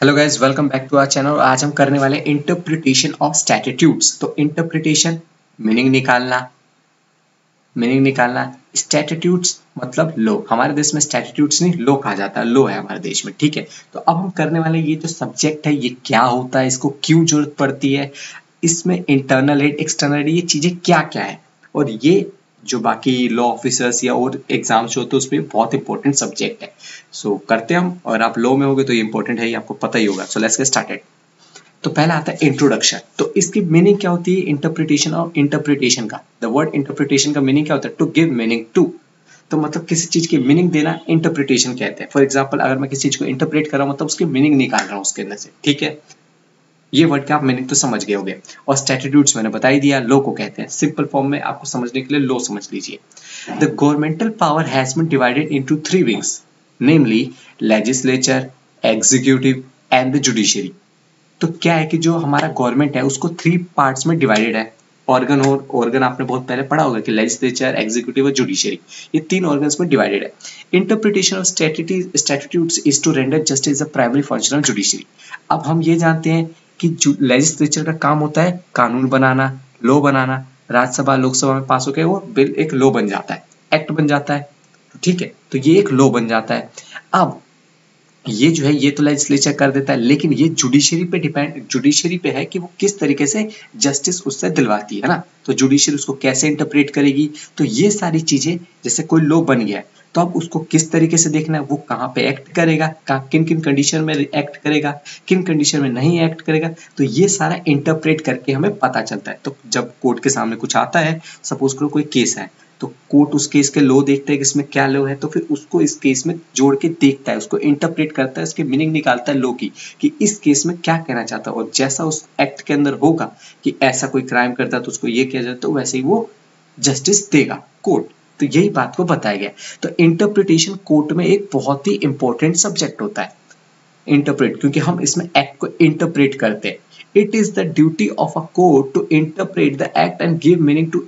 Hello guys, welcome back to our channel. आज हम करने वाले हैं इंटरप्रिटेशन ऑफ स्टैट्यूट्स। तो इंटरप्रिटेशन मीनिंग निकालना स्टैट्यूट्स मतलब लो। हमारे देश में स्टैट्यूट्स नहीं, लो कहा जाता है, लो है हमारे देश में, ठीक है। तो अब हम करने वाले ये जो सब्जेक्ट है ये क्या होता है, इसको क्यों जरूरत पड़ती है, इसमें इंटरनल एड एक्सटर्नल एड ये चीजें क्या क्या है, और ये जो बाकी लॉ ऑफिसर्स या और एग्जाम्स होते हैं उसमें बहुत इंपॉर्टेंट सब्जेक्ट है। सो करते हैं हम, और आप लॉ में होगे तो ये इंपॉर्टेंट है, ये आपको पता ही होगा। So let's get started. तो पहला आता है इंट्रोडक्शन। तो इसकी मीनिंग क्या होती है इंटरप्रिटेशन और इंटरप्रिटेशन का। द वर्ड इंटरप्रिटेशन का मीनिंग क्या होता है? To give meaning to. तो मतलब किसी चीज की मीनिंग देना इंटरप्रिटेशन कहते हैं। फॉर एग्जाम्पल, अगर मैं किसी चीज को इंटरप्रेट कर रहा हूं मतलब उसकी मीनिंग निकाल रहा हूं उसके अंदर से, ठीक है। ये वर्ड का आप मीनिंग तो समझ गए होंगे। और स्टैट्यूट्स मैंने बता ही दिया, लॉ को कहते हैं। सिंपल फॉर्म में आपको समझने के लिए लॉ समझ लीजिए। The governmental power has been divided into three wings, namely legislature, executive and the judiciary. तो क्या है कि जो हमारा गवर्नमेंट है उसको थ्री पार्ट्स में डिवाइडेड है। ऑर्गन आपने बहुत पहले पढ़ा होगा कि लेजिस्लेचर, एग्जीक्यूटिव और जुडिशरी, ये तीन ऑर्गन्स में डिवाइडेड है। Interpretation of statutes is to render justice the primary function of judiciary. अब हम ये जानते हैं कि लेजिस्लेचर का काम होता है कानून बनाना, लॉ बनाना। राज्यसभा लोकसभा में पास होकर वो बिल एक लॉ बन जाता है, एक्ट बन जाता है, ठीक है। तो ये एक लॉ बन जाता है। अब ये जो है ये तो लेजिस्लेचर कर देता है, लेकिन ये जुडिशरी पे है कि वो किस तरीके से जस्टिस उससे दिलवाती है ना। तो जुडिशरी उसको कैसे इंटरप्रेट करेगी। तो ये सारी चीजें, जैसे कोई लॉ बन गया है तो अब उसको किस तरीके से देखना है, वो कहाँ पे एक्ट करेगा, किन किन कंडीशन में एक्ट करेगा, किन कंडीशन में नहीं एक्ट करेगा। तो ये सारा इंटरप्रेट करके हमें पता चलता है। तो जब कोर्ट के सामने कुछ आता है, सपोज करो कोई केस है, तो कोर्ट उस केस के लॉ देखता है कि इसमें क्या लॉ है, तो फिर उसको इस केस में जोड़ के देखता है, उसको इंटरप्रेट करता है, उसकी मीनिंग निकालता है लॉ की कि इस केस में क्या कहना चाहता है। और जैसा उस एक्ट के अंदर होगा कि ऐसा कोई क्राइम करता है तो उसको ये किया जाता है, तो वैसे ही वो जस्टिस देगा कोर्ट। तो यही बात को बताया गया। तो इंटरप्रिटेशन कोर्ट में एक बहुत ही इंपॉर्टेंट सब्जेक्ट होता है, इंटरप्रेट, क्योंकि हम इसमें एक्ट को इंटरप्रेट करते हैं। It is the duty of a court to interpret the act and give meaning to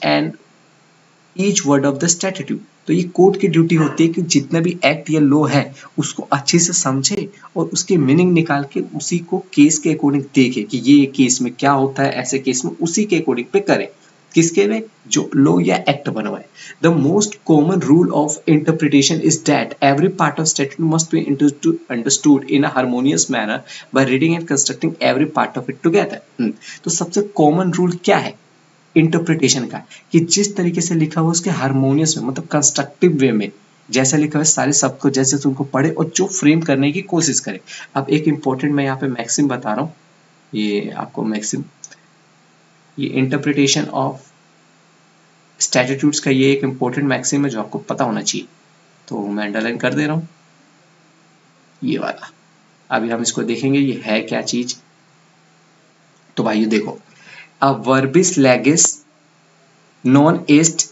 each word of the statute. तो ये कोर्ट की ड्यूटी होती है कि जितना भी एक्ट या लॉ है उसको अच्छे से समझे और उसकी मीनिंग निकाल के उसी को केस के अकॉर्डिंग देखे कि ये केस में क्या होता है, ऐसे केस में उसी के अकॉर्डिंग पे करे, किसके में, जो लॉ या एक्ट बना हुआ है। The most common rule of interpretation is that every part of statute must be understood in a harmonious manner by reading and constructing every part of it together. तो सबसे कॉमन रूल क्या है interpretation का, कि जिस तरीके से लिखा हुआ उसके हार्मोनियस में, मतलब कंस्ट्रक्टिव वे में, जैसा लिखा हुआ है सारे शब्द को जैसे उनको पढ़े और जो फ्रेम करने की कोशिश करे। अब एक इंपॉर्टेंट मैं यहाँ पे मैक्सिम बता रहा हूँ, ये आपको मैक्सिम, ये इंटरप्रिटेशन ऑफ स्टैट्यूट्स का ये एक इंपॉर्टेंट मैक्सिम है जो आपको पता होना चाहिए। तो मैं अंडरलाइन कर दे रहा हूँ ये वाला। अभी हम इसको देखेंगे ये है क्या चीज। तो भाई देखो, अ वर्बिस लेगिस नॉन एस्ट,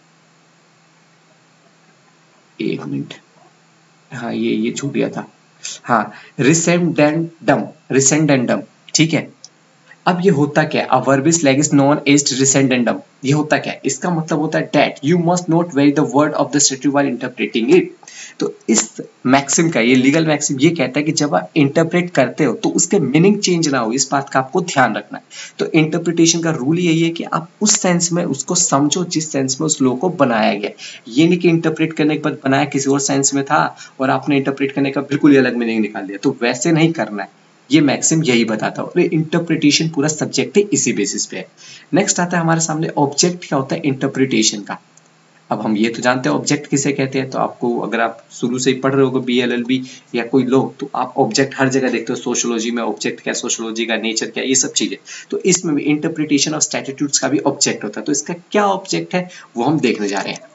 एक मिनट, हाँ ये छूट गया था, हाँ, रिसेंडेंडम, ठीक है। अब ये होता क्या है, अ वर्बिस लेगिस नॉन एस्ट रिसेंडेंडम, ये होता क्या है, इसका मतलब होता है that you must not vary the word of the statute while interpreting it. तो इस मैक्सिम का, ये लीगल मैक्सिम ये कहता है कि जब आप इंटरप्रेट करते हो तो उसके मीनिंग चेंज ना हो, इस बात का आपको ध्यान रखना है। तो इंटरप्रिटेशन का रूल यही है कि आप उस सेंस में उसको समझो जिस सेंस में उस लॉ को बनाया गया। ये नहीं कि इंटरप्रेट करने के बाद बनाया किसी और सेंस में था और आपने इंटरप्रेट करने का बिल्कुल ही अलग मीनिंग निकाल दिया, तो वैसे नहीं करना है। ये मैक्सिम यही बताता है और इंटरप्रिटेशन पूरा सब्जेक्ट है इसी बेसिस पे है। नेक्स्ट आता है हमारे सामने ऑब्जेक्ट क्या होता है इंटरप्रिटेशन का। अब हम ये तो जानते हैं ऑब्जेक्ट किसे कहते हैं, तो आपको अगर आप शुरू से ही पढ़ रहे हो BLLB या कोई लो, तो आप ऑब्जेक्ट हर जगह देखते हो। सोशियोलॉजी में ऑब्जेक्ट क्या, सोशियोलॉजी का नेचर क्या, ये सब चीजें। तो इसमें भी इंटरप्रिटेशन ऑफ स्टैट्यूट्स का भी ऑब्जेक्ट होता है। तो इसका क्या ऑब्जेक्ट है वो हम देखने जा रहे हैं।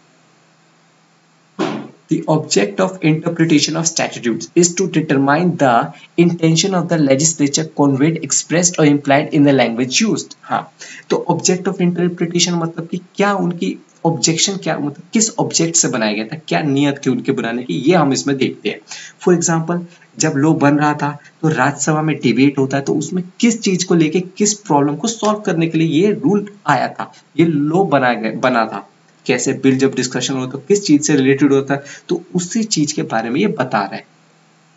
The object of interpretation of statutes is to determine the intention of the legislature conveyed, expressed or implied in the language used। हाँ, तो object of interpretation मतलब कि क्या उनकी ऑब्जेक्शन, क्या मतलब किस ऑब्जेक्ट से बनाया गया था, क्या नियत थी उनके बनाने की, ये हम इसमें देखते हैं। फॉर एग्जाम्पल, जब लॉ बन रहा था तो राज्यसभा में डिबेट होता है, तो उसमें किस चीज को लेके, किस प्रॉब्लम को सॉल्व करने के लिए ये रूल आया था, ये लॉ बना था। कैसे बिल जब डिस्कशन होता है तो किस चीज से रिलेटेड होता है, तो उसी चीज के बारे में ये बता रहा है।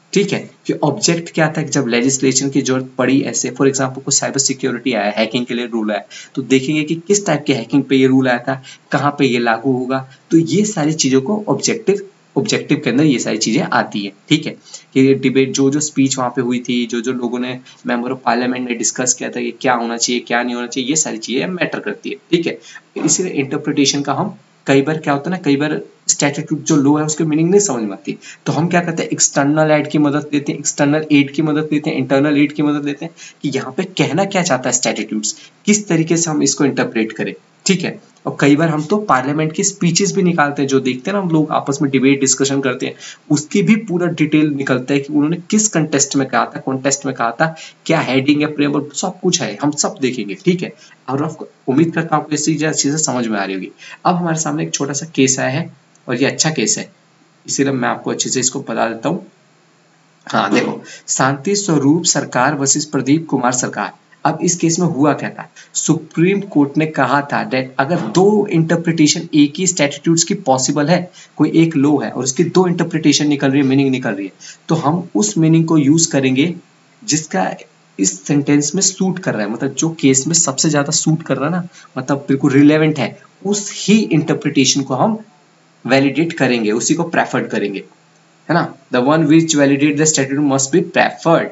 ठीक है, कि ऑब्जेक्ट क्या था कि जब लेजिस्लेशन की जरूरत पड़ी, ऐसे फॉर एग्जांपल को साइबर सिक्योरिटी आया, हैकिंग के लिए रूल आया, तो देखेंगे कि किस टाइप के हैकिंग पे ये रूल आया था, कहाँ पे ये लागू होगा, तो ये सारी चीजों को ऑब्जेक्टिव के अंदर ये सारी चीजें आती है। ठीक है, कि डिबेट जो स्पीच वहां पे हुई थी, जो लोगों ने मेंबर ऑफ पार्लियामेंट ने डिस्कस किया था कि क्या होना चाहिए क्या नहीं होना चाहिए, ये सारी चीजें मैटर करती है। ठीक है, इसीलिए इंटरप्रिटेशन का हम कई बार क्या होता है ना, कई बार स्टैट्यूट जो लो है उसकी मीनिंग नहीं समझ में आती, तो हम क्या करते हैं, एक्सटर्नल एड की मदद लेते हैं, एक्सटर्नल एड की मदद लेते हैं, इंटरनल एड की मदद लेते हैं कि यहाँ पे कहना क्या चाहता है स्टैट्यूट्स, किस तरीके से हम इसको इंटरप्रेट करें। ठीक है, और कई बार हम तो पार्लियामेंट की स्पीचेस भी निकालते हैं, जो देखते हैं ना हम लोग आपस में डिबेट डिस्कशन करते हैं, उसकी भी पूरा डिटेल निकलता है कि उन्होंने किस कंटेस्ट में कहा था, कॉन्टेस्ट में कहा था, क्या हेडिंग है, प्रेमबल, सब कुछ है, हम सब देखेंगे। ठीक है, और आपको उम्मीद करता हूँ आपको इस चीज अच्छे से समझ में आ रही होगी। अब हमारे सामने एक छोटा सा केस आया है और ये अच्छा केस है, इसीलिए मैं आपको अच्छे से इसको बता देता हूँ। हाँ देखो, शांति स्वरूप सरकार वर्सेस प्रदीप कुमार सरकार। अब इस केस में हुआ क्या था, सुप्रीम कोर्ट ने कहा था दैट अगर दो इंटरप्रिटेशन एक ही स्टैट्यूट्स की पॉसिबल है, कोई एक लॉ है और उसकी दो इंटरप्रिटेशन निकल रही है, मीनिंग निकल रही है, तो हम उस मीनिंग को यूज करेंगे जिसका इस सेंटेंस में सूट कर रहा है, मतलब जो केस में सबसे ज्यादा सूट कर रहा है ना, मतलब बिल्कुल रिलेवेंट है, उस ही इंटरप्रिटेशन को हम वैलिडेट करेंगे, उसी को प्रेफर्ड करेंगे, है ना। The one which validate the statute must be preferred.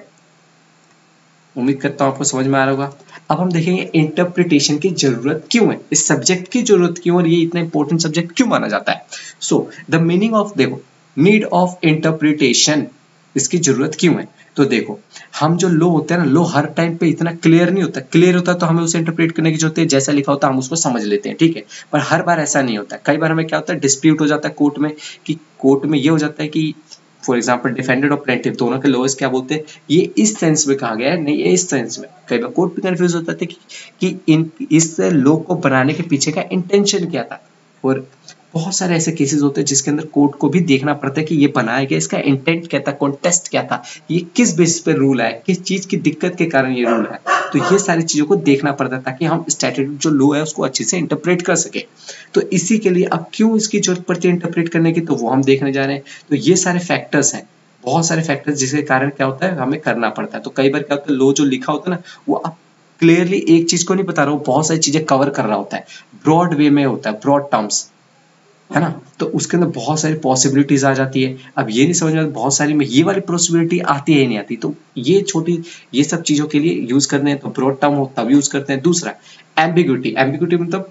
उम्मीद करता हूं आपको समझ में आ रहा होगा। अब हम देखेंगे इंटरप्रिटेशन की जरूरत क्यों है, इस सब्जेक्ट की जरूरत क्यों, और ये इतना इंपॉर्टेंट सब्जेक्ट क्यों माना जाता है। सो द मीनिंग ऑफ, देखो, नीड ऑफ इंटरप्रिटेशन, इसकी जरूरत क्यों है। तो देखो, हम जो लो होते हैं ना, लो हर टाइम पे इतना क्लियर नहीं होता, क्लियर होता तो हमें उसे इंटरप्रेट करने की जरूरत है, जैसा लिखा होता है हम उसको समझ लेते हैं। ठीक है, पर हर बार ऐसा नहीं होता, कई बार हमें क्या होता है, डिस्प्यूट हो जाता है कोर्ट में, कि कोर्ट में ये हो जाता है कि फॉर एग्जाम्पल डिफेंडेड और प्लेंटिफ दोनों के लॉयर्स क्या बोलते हैं, ये इस सेंस में कहा गया है, नहीं ये इस सेंस में। कई बार कोर्ट भी कंफ्यूज होता था कि इन इस लॉ को बनाने के पीछे का इंटेंशन क्या था, और बहुत सारे ऐसे केसेस होते हैं जिसके अंदर कोर्ट को भी देखना पड़ता है कि ये बनाया गया, इसका इंटेंट क्या था, कॉन्टेस्ट क्या था, ये किस बेसिस पे रूल है, किस चीज की दिक्कत के कारण ये रूल है, तो ये सारी चीजों को देखना पड़ता है ताकि हम स्टैट्यूट जो लॉ है उसको अच्छे से इंटरप्रेट कर सके। तो इसी के लिए अब क्यों इसकी जरूरत पड़ती है इंटरप्रेट करने की, तो वो हम देखने जा रहे हैं। तो ये सारे फैक्टर्स हैं, बहुत सारे फैक्टर्स जिसके कारण क्या होता है, हमें करना पड़ता है। तो कई बार क्या होता है, लॉ जो लिखा होता है ना, वो अब क्लियरली एक चीज को नहीं बता रहा, वो बहुत सारी चीजें कवर कर रहा होता है, ब्रॉड वे में होता है, ब्रॉड टर्म्स, है ना। तो उसके अंदर बहुत सारी पॉसिबिलिटीज आ जाती है। अब ये नहीं समझ में आता, बहुत सारी में ये वाली पॉसिबिलिटी आती है नहीं आती, तो ये छोटी, ये सब चीजों के लिए यूज करने हैं तो ब्रॉड टर्म हो तब यूज करते हैं। दूसरा एम्बिग्यूटी, एम्बिग्यूटी मतलब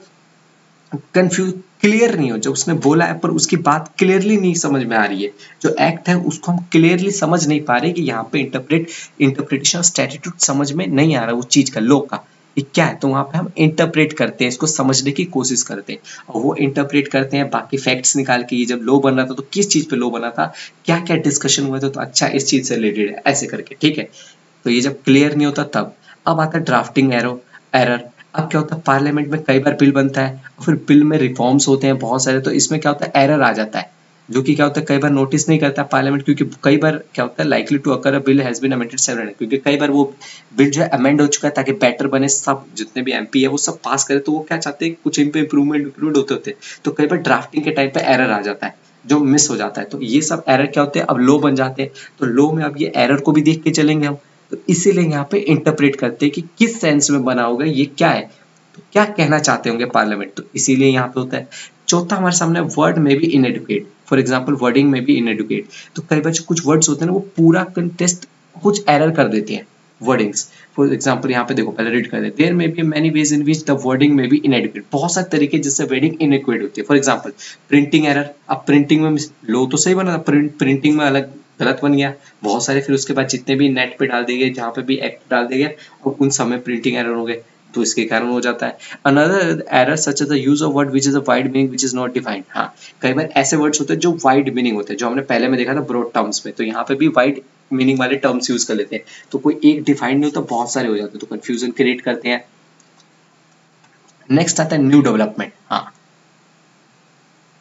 कंफ्यूज, क्लियर नहीं हो, जो उसने बोला है पर उसकी बात क्लियरली नहीं समझ में आ रही है, जो एक्ट है उसको हम क्लियरली समझ नहीं पा रहे कि यहाँ पे इंटरप्रिटेशन स्टैट्यूट समझ में नहीं आ रहा उस चीज का, लॉ का ये क्या है, तो वहां पे हम इंटरप्रेट करते हैं, इसको समझने की कोशिश करते हैं, और वो इंटरप्रेट करते हैं बाकी फैक्ट्स निकाल के, ये जब लॉ बन रहा था तो किस चीज पे लॉ बना था, क्या क्या डिस्कशन हुआ था, तो अच्छा इस चीज से रिलेटेड है, ऐसे करके। ठीक है, तो ये जब क्लियर नहीं होता तब। अब आता है ड्राफ्टिंग एरर। अब क्या होता है, पार्लियामेंट में कई बार बिल बनता है और फिर बिल में रिफॉर्म्स होते हैं बहुत सारे, तो इसमें क्या होता है, एरर आ जाता है, जो कि क्या होता है कई बार नोटिस नहीं करता पार्लियामेंट, क्योंकि कई बार क्या होता है, likely to occur a bill has been amended several, क्योंकि कई बार वो बिल जो है अमेंड हो चुका है ताकि बेटर बने, सब जितने भी एमपी है वो सब पास करे, तो वो क्या चाहते हैं, कुछ इन पे इंप्रूवमेंट होते हैं, तो कई बार ड्राफ्टिंग के टाइम पे एरर आ जाता है जो मिस हो जाता है, तो ये सब एरर क्या होते हैं, अब लॉ बन जाते हैं, तो लॉ में अब ये एरर को भी देख के चलेंगे हम, तो इसीलिए यहाँ पे इंटरप्रेट करते हैं कि किस सेंस में बना होगा, ये क्या है, तो क्या कहना चाहते होंगे पार्लियामेंट, तो इसीलिए यहाँ पे होता है। चौथा हमारे सामने वर्ड में भी इनएडुकेट, फॉर एग्जांपल वर्डिंग में भी इनएडुकेट, तो कई बार कुछ वर्ड्स होते हैं ना वो पूरा कंटेस्ट कुछ एरर कर देते हैं वर्डिंग्स। फॉर एग्जांपल यहाँ पे देखो, पहले रीड कर देते, there may be many ways in which the wording may be inadequate, बहुत सारे तरीके जिससे वर्डिंग इनएडुकेट होती है। फॉर एग्जांपल प्रिंटिंग एरर, अब प्रिंटिंग में लो तो सही बना, प्रिंटिंग में अलग गलत बन गया बहुत सारे, फिर उसके बाद जितने भी नेट पे डाल दिए गए, जहाँ पे भी एक्ट डाल दिए गए, और उन सब में प्रिंटिंग एरर हो गए, तो इसके कारण हो जाता है। Another error such as the use of word which is a wide meaning which is not defined. हाँ, कई बार ऐसे वर्ड्स होते हैं जो वाइड मीनिंग होते हैं, जो हमने पहले में देखा था ब्रॉड टर्म्स में, तो यहाँ पे भी वाइड मीनिंग वाले टर्म्स यूज कर लेते हैं, तो कोई एक डिफाइंड नहीं होता, बहुत सारे हो जाते हैं, तो कंफ्यूजन क्रिएट करते हैं। नेक्स्ट आता है न्यू डेवलपमेंट। हाँ,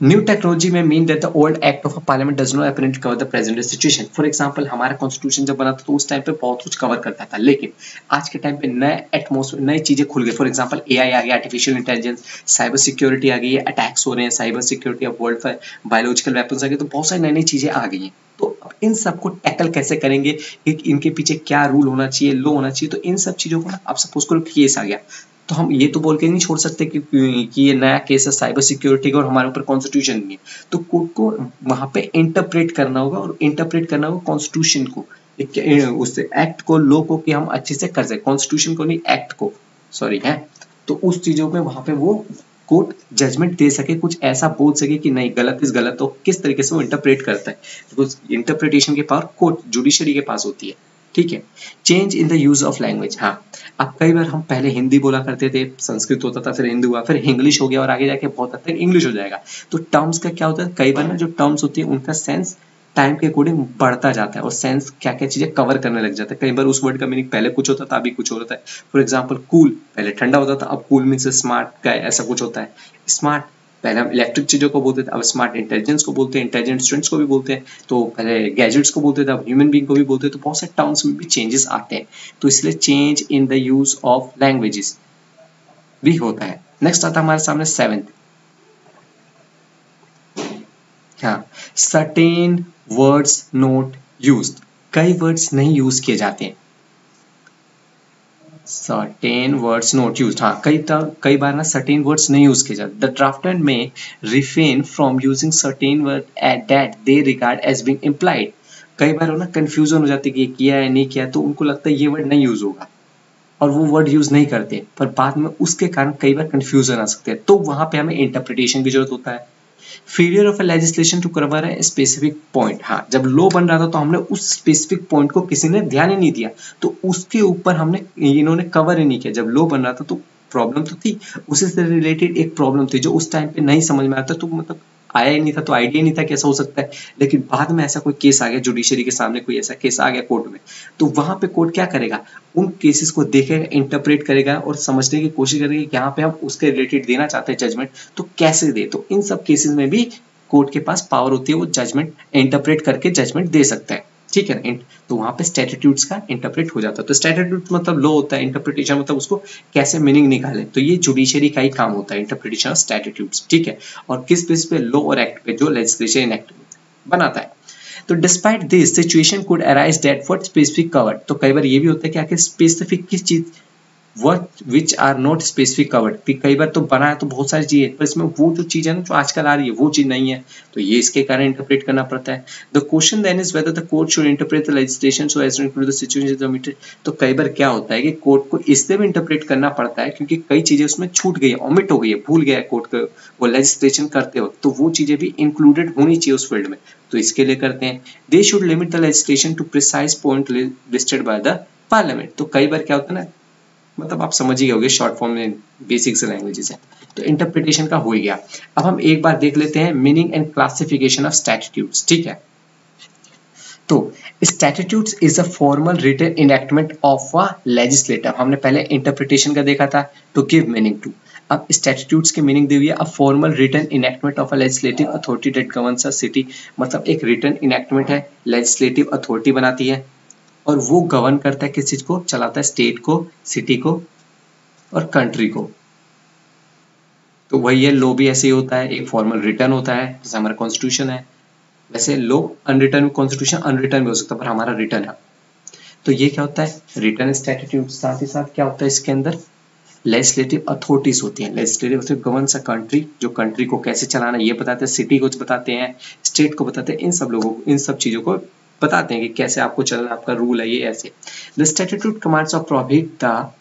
न्यू टेक्नोलॉजी में mean that the old act of a parliament does not apparently cover the present situation. For example हमारा कॉन्स्टिट्यूशन जब बना था तो उस टाइम पे बहुत कुछ कवर करता था, लेकिन आज के टाइम पे नए एटमॉस्फेयर, नई चीजें खुल गई। फॉर एग्जांपल एआई आ गया, आर्टिफिशियल इंटेलिजेंस, साइबर सिक्योरिटी आ गई है, अटैक्स हो रहे हैं, साइबर सिक्योरिटी ऑफ वर्ल्ड पर, बायोलॉजिकल वेपन्स आ गए, तो बहुत सारी नई नई चीजें आ गई हैं। तो इन सबको टैकल कैसे करेंगे, इनके पीछे क्या रूल होना चाहिए, लॉ होना चाहिए, तो इन सब चीजों को ना, आप सपोज करो केस आ गया, तो हम ये तो बोल के नहीं छोड़ सकते कि ये नया केस है साइबर सिक्योरिटी का और हमारे ऊपर कॉन्स्टिट्यूशन नहीं है, तो कोर्ट को वहां पे इंटरप्रेट करना होगा, और इंटरप्रेट करना होगा कॉन्स्टिट्यूशन को, उससे एक्ट को, लॉ को, कि हम अच्छे से कर सके, कॉन्स्टिट्यूशन को नहीं, एक्ट को, सॉरी है। तो उस चीजों में वहां पे वो कोर्ट जजमेंट दे सके, कुछ ऐसा बोल सके कि नहीं गलत इस गलत, तो किस तरीके से वो इंटरप्रेट करता है, बिकॉज इंटरप्रिटेशन की पावर कोर्ट जुडिशरी के पास होती है। ठीक है। Change in the use of language, हाँ अब कई बार हम पहले हिंदी बोला करते थे, संस्कृत होता था, फिर हिंदी हुआ, फिर इंग्लिश हो गया, और आगे जाके बहुत हद तक इंग्लिश हो जाएगा। तो टर्म्स का क्या होता है, कई बार ना जो टर्म्स होती है उनका सेंस टाइम के अकॉर्डिंग बढ़ता जाता है, और सेंस क्या क्या चीजें कवर करने लग जाता है। कई बार उस वर्ड का मीनिंग पहले कुछ होता था, अभी कुछ और होता है। फॉर एग्जाम्पल कूल, पहले ठंडा होता था, अब कूल मीन्स स्मार्ट का, ऐसा कुछ होता है। स्मार्ट पहले हम इलेक्ट्रिक चीजों को बोलते थे, अब स्मार्ट इंटेलिजेंस को बोलते हैं, इंटेलिजेंट स्टूडेंट्स को भी बोलते हैं। तो पहले गैजेट्स को बोलते थे, अब ह्यूमन बीइंग को भी बोलते हैं। तो बहुत सारे टर्म्स में भी चेंजेस आते हैं, तो इसलिए change in the use of languages भी होता है। नेक्स्ट आता है हमारे सामने 7th, हाँ सर्टेन वर्ड्स नॉट यूज्ड, कई वर्ड्स नहीं यूज किए जाते हैं। सर्टेन वर्ड्स नॉट यूज्ड, हाँ कई बार ना सर्टेन वर्ड्स नहीं यूज किए जाते। The draftsman may refrain from using certain word at that they regard as being implied, कई बार ना कंफ्यूजन हो जाती है कि किया है नहीं किया, तो उनको लगता है ये वर्ड नहीं यूज होगा, और वो वर्ड यूज नहीं करते, पर बाद में उसके कारण कई बार कंफ्यूजन आ सकते हैं, तो वहां पे हमें इंटरप्रिटेशन की जरूरत होता है। Failure of a legislation to cover a specific point, हाँ जब लॉ बन रहा था तो हमने उस स्पेसिफिक पॉइंट को किसी ने ध्यान ही नहीं दिया, तो उसके ऊपर हमने इन्होंने कवर ही नहीं किया। जब लॉ बन रहा था तो प्रॉब्लम तो थी, उसी से रिलेटेड एक प्रॉब्लम थी जो उस टाइम पे नहीं समझ में आता, तो मतलब आया ही नहीं था, तो आइडिया नहीं था कैसा हो सकता है। लेकिन बाद में ऐसा कोई केस आ गया जुडिशरी के सामने, कोई ऐसा केस आ गया कोर्ट में, तो वहां पे कोर्ट क्या करेगा, उन केसेस को देखेगा, इंटरप्रेट करेगा, और समझने की कोशिश करेगा कि यहाँ पे हम उसके रिलेटेड देना चाहते हैं जजमेंट, तो कैसे दे। तो इन सब केसेस में भी कोर्ट के पास पावर होती है, वो जजमेंट इंटरप्रेट करके जजमेंट दे सकता है। ठीक है ना, तो वहां पे स्टैट्यूट्स का इंटरप्रेट हो जाता है। तो स्टैट्यूट मतलब लॉ होता है, इंटरप्रिटेशन मतलब उसको कैसे मीनिंग निकाले, तो ये जुडिशरी का ही काम होता है, इंटरप्रिटेशन ऑफ स्टैट्यूट्स। ठीक है, और किस बेस पे, लॉ और एक्ट पे जो लेजिस्लेशन एक्ट बनाता है। तो despite this situation could arise that what specific covered, तो कई बार ये भी होता है कि आखिर स्पेसिफिक किस चीज, what which are not specific covered, कि कई बार तो बना है तो बहुत सारी चीजें, पर इसमें वो जो चीज है ना जो आजकल आ रही है वो चीज नहीं है, तो ये इसके कारण इंटरप्रेट करना पड़ता है। The question then is whether the court should interpret the legislation so as to include the situation omitted, तो कई बार क्या होता है कि कोर्ट को इसलिए भी इंटरप्रेट करना पड़ता है क्योंकि कई चीजें उसमें छूट गई है, ओमिट हो गई है, भूल गया है कोर्ट को वो लेजिस्लेशन करते वक्त, तो वो चीजें भी इंक्लूडेड होनी चाहिए उस फील्ड में, तो इसके लिए करते हैं। They should limit the legislation to precise point listed by the parliament, तो कई बार क्या होता है ना, मतलब आप समझ ही गए होंगे, शॉर्ट फॉर्म में बेसिक से लैंग्वेजेस है, तो इंटरप्रिटेशन का हो ही गया। अब हम एक बार देख लेते हैं meaning and classification of statutes. ठीक है, तो statutes is a formal written enactment of a legislator, हमने पहले इंटरप्रिटेशन का देखा था, टू गिव मीनिंग टू। अब स्टैट्यूट्स की मीनिंग दी हुई है, a formal written enactment of a legislative authority that governs a city, मतलब एक रिटन इनैक्टमेंट है, लेजिस्लेटिव अथॉरिटी बनाती है, और वो गवर्न करता है किस चीज को, चलाता है स्टेट को, सिटी को और कंट्री को। तो वही है, लॉ भी ऐसे ही होता है, एक फॉर्मल रिटर्न होता है, जैसे हमारा कॉन्स्टिट्यूशन है, वैसे लॉ अनरिटर्न, कॉन्स्टिट्यूशन अनरिटर्न भी हो सकता है, पर हमारा रिटर्न है। तो ये क्या होता है, रिटर्न स्टैट्यूट, साथ ही साथ क्या होता है इसके अंदर, लेजिस्लेटिव अथॉरिटीज होती हैं, legislative authority governs a country, जो कंट्री को कैसे चलाना ये बताते हैं, सिटी को बताते हैं, स्टेट को बताते हैं, इन सब लोगों को, इन सब चीजों को बताते हैं कि कैसे आपको चलना, आपका रूल है ये ऐसे। द स्टैट्यूट कमांड्स और प्रोहिबिट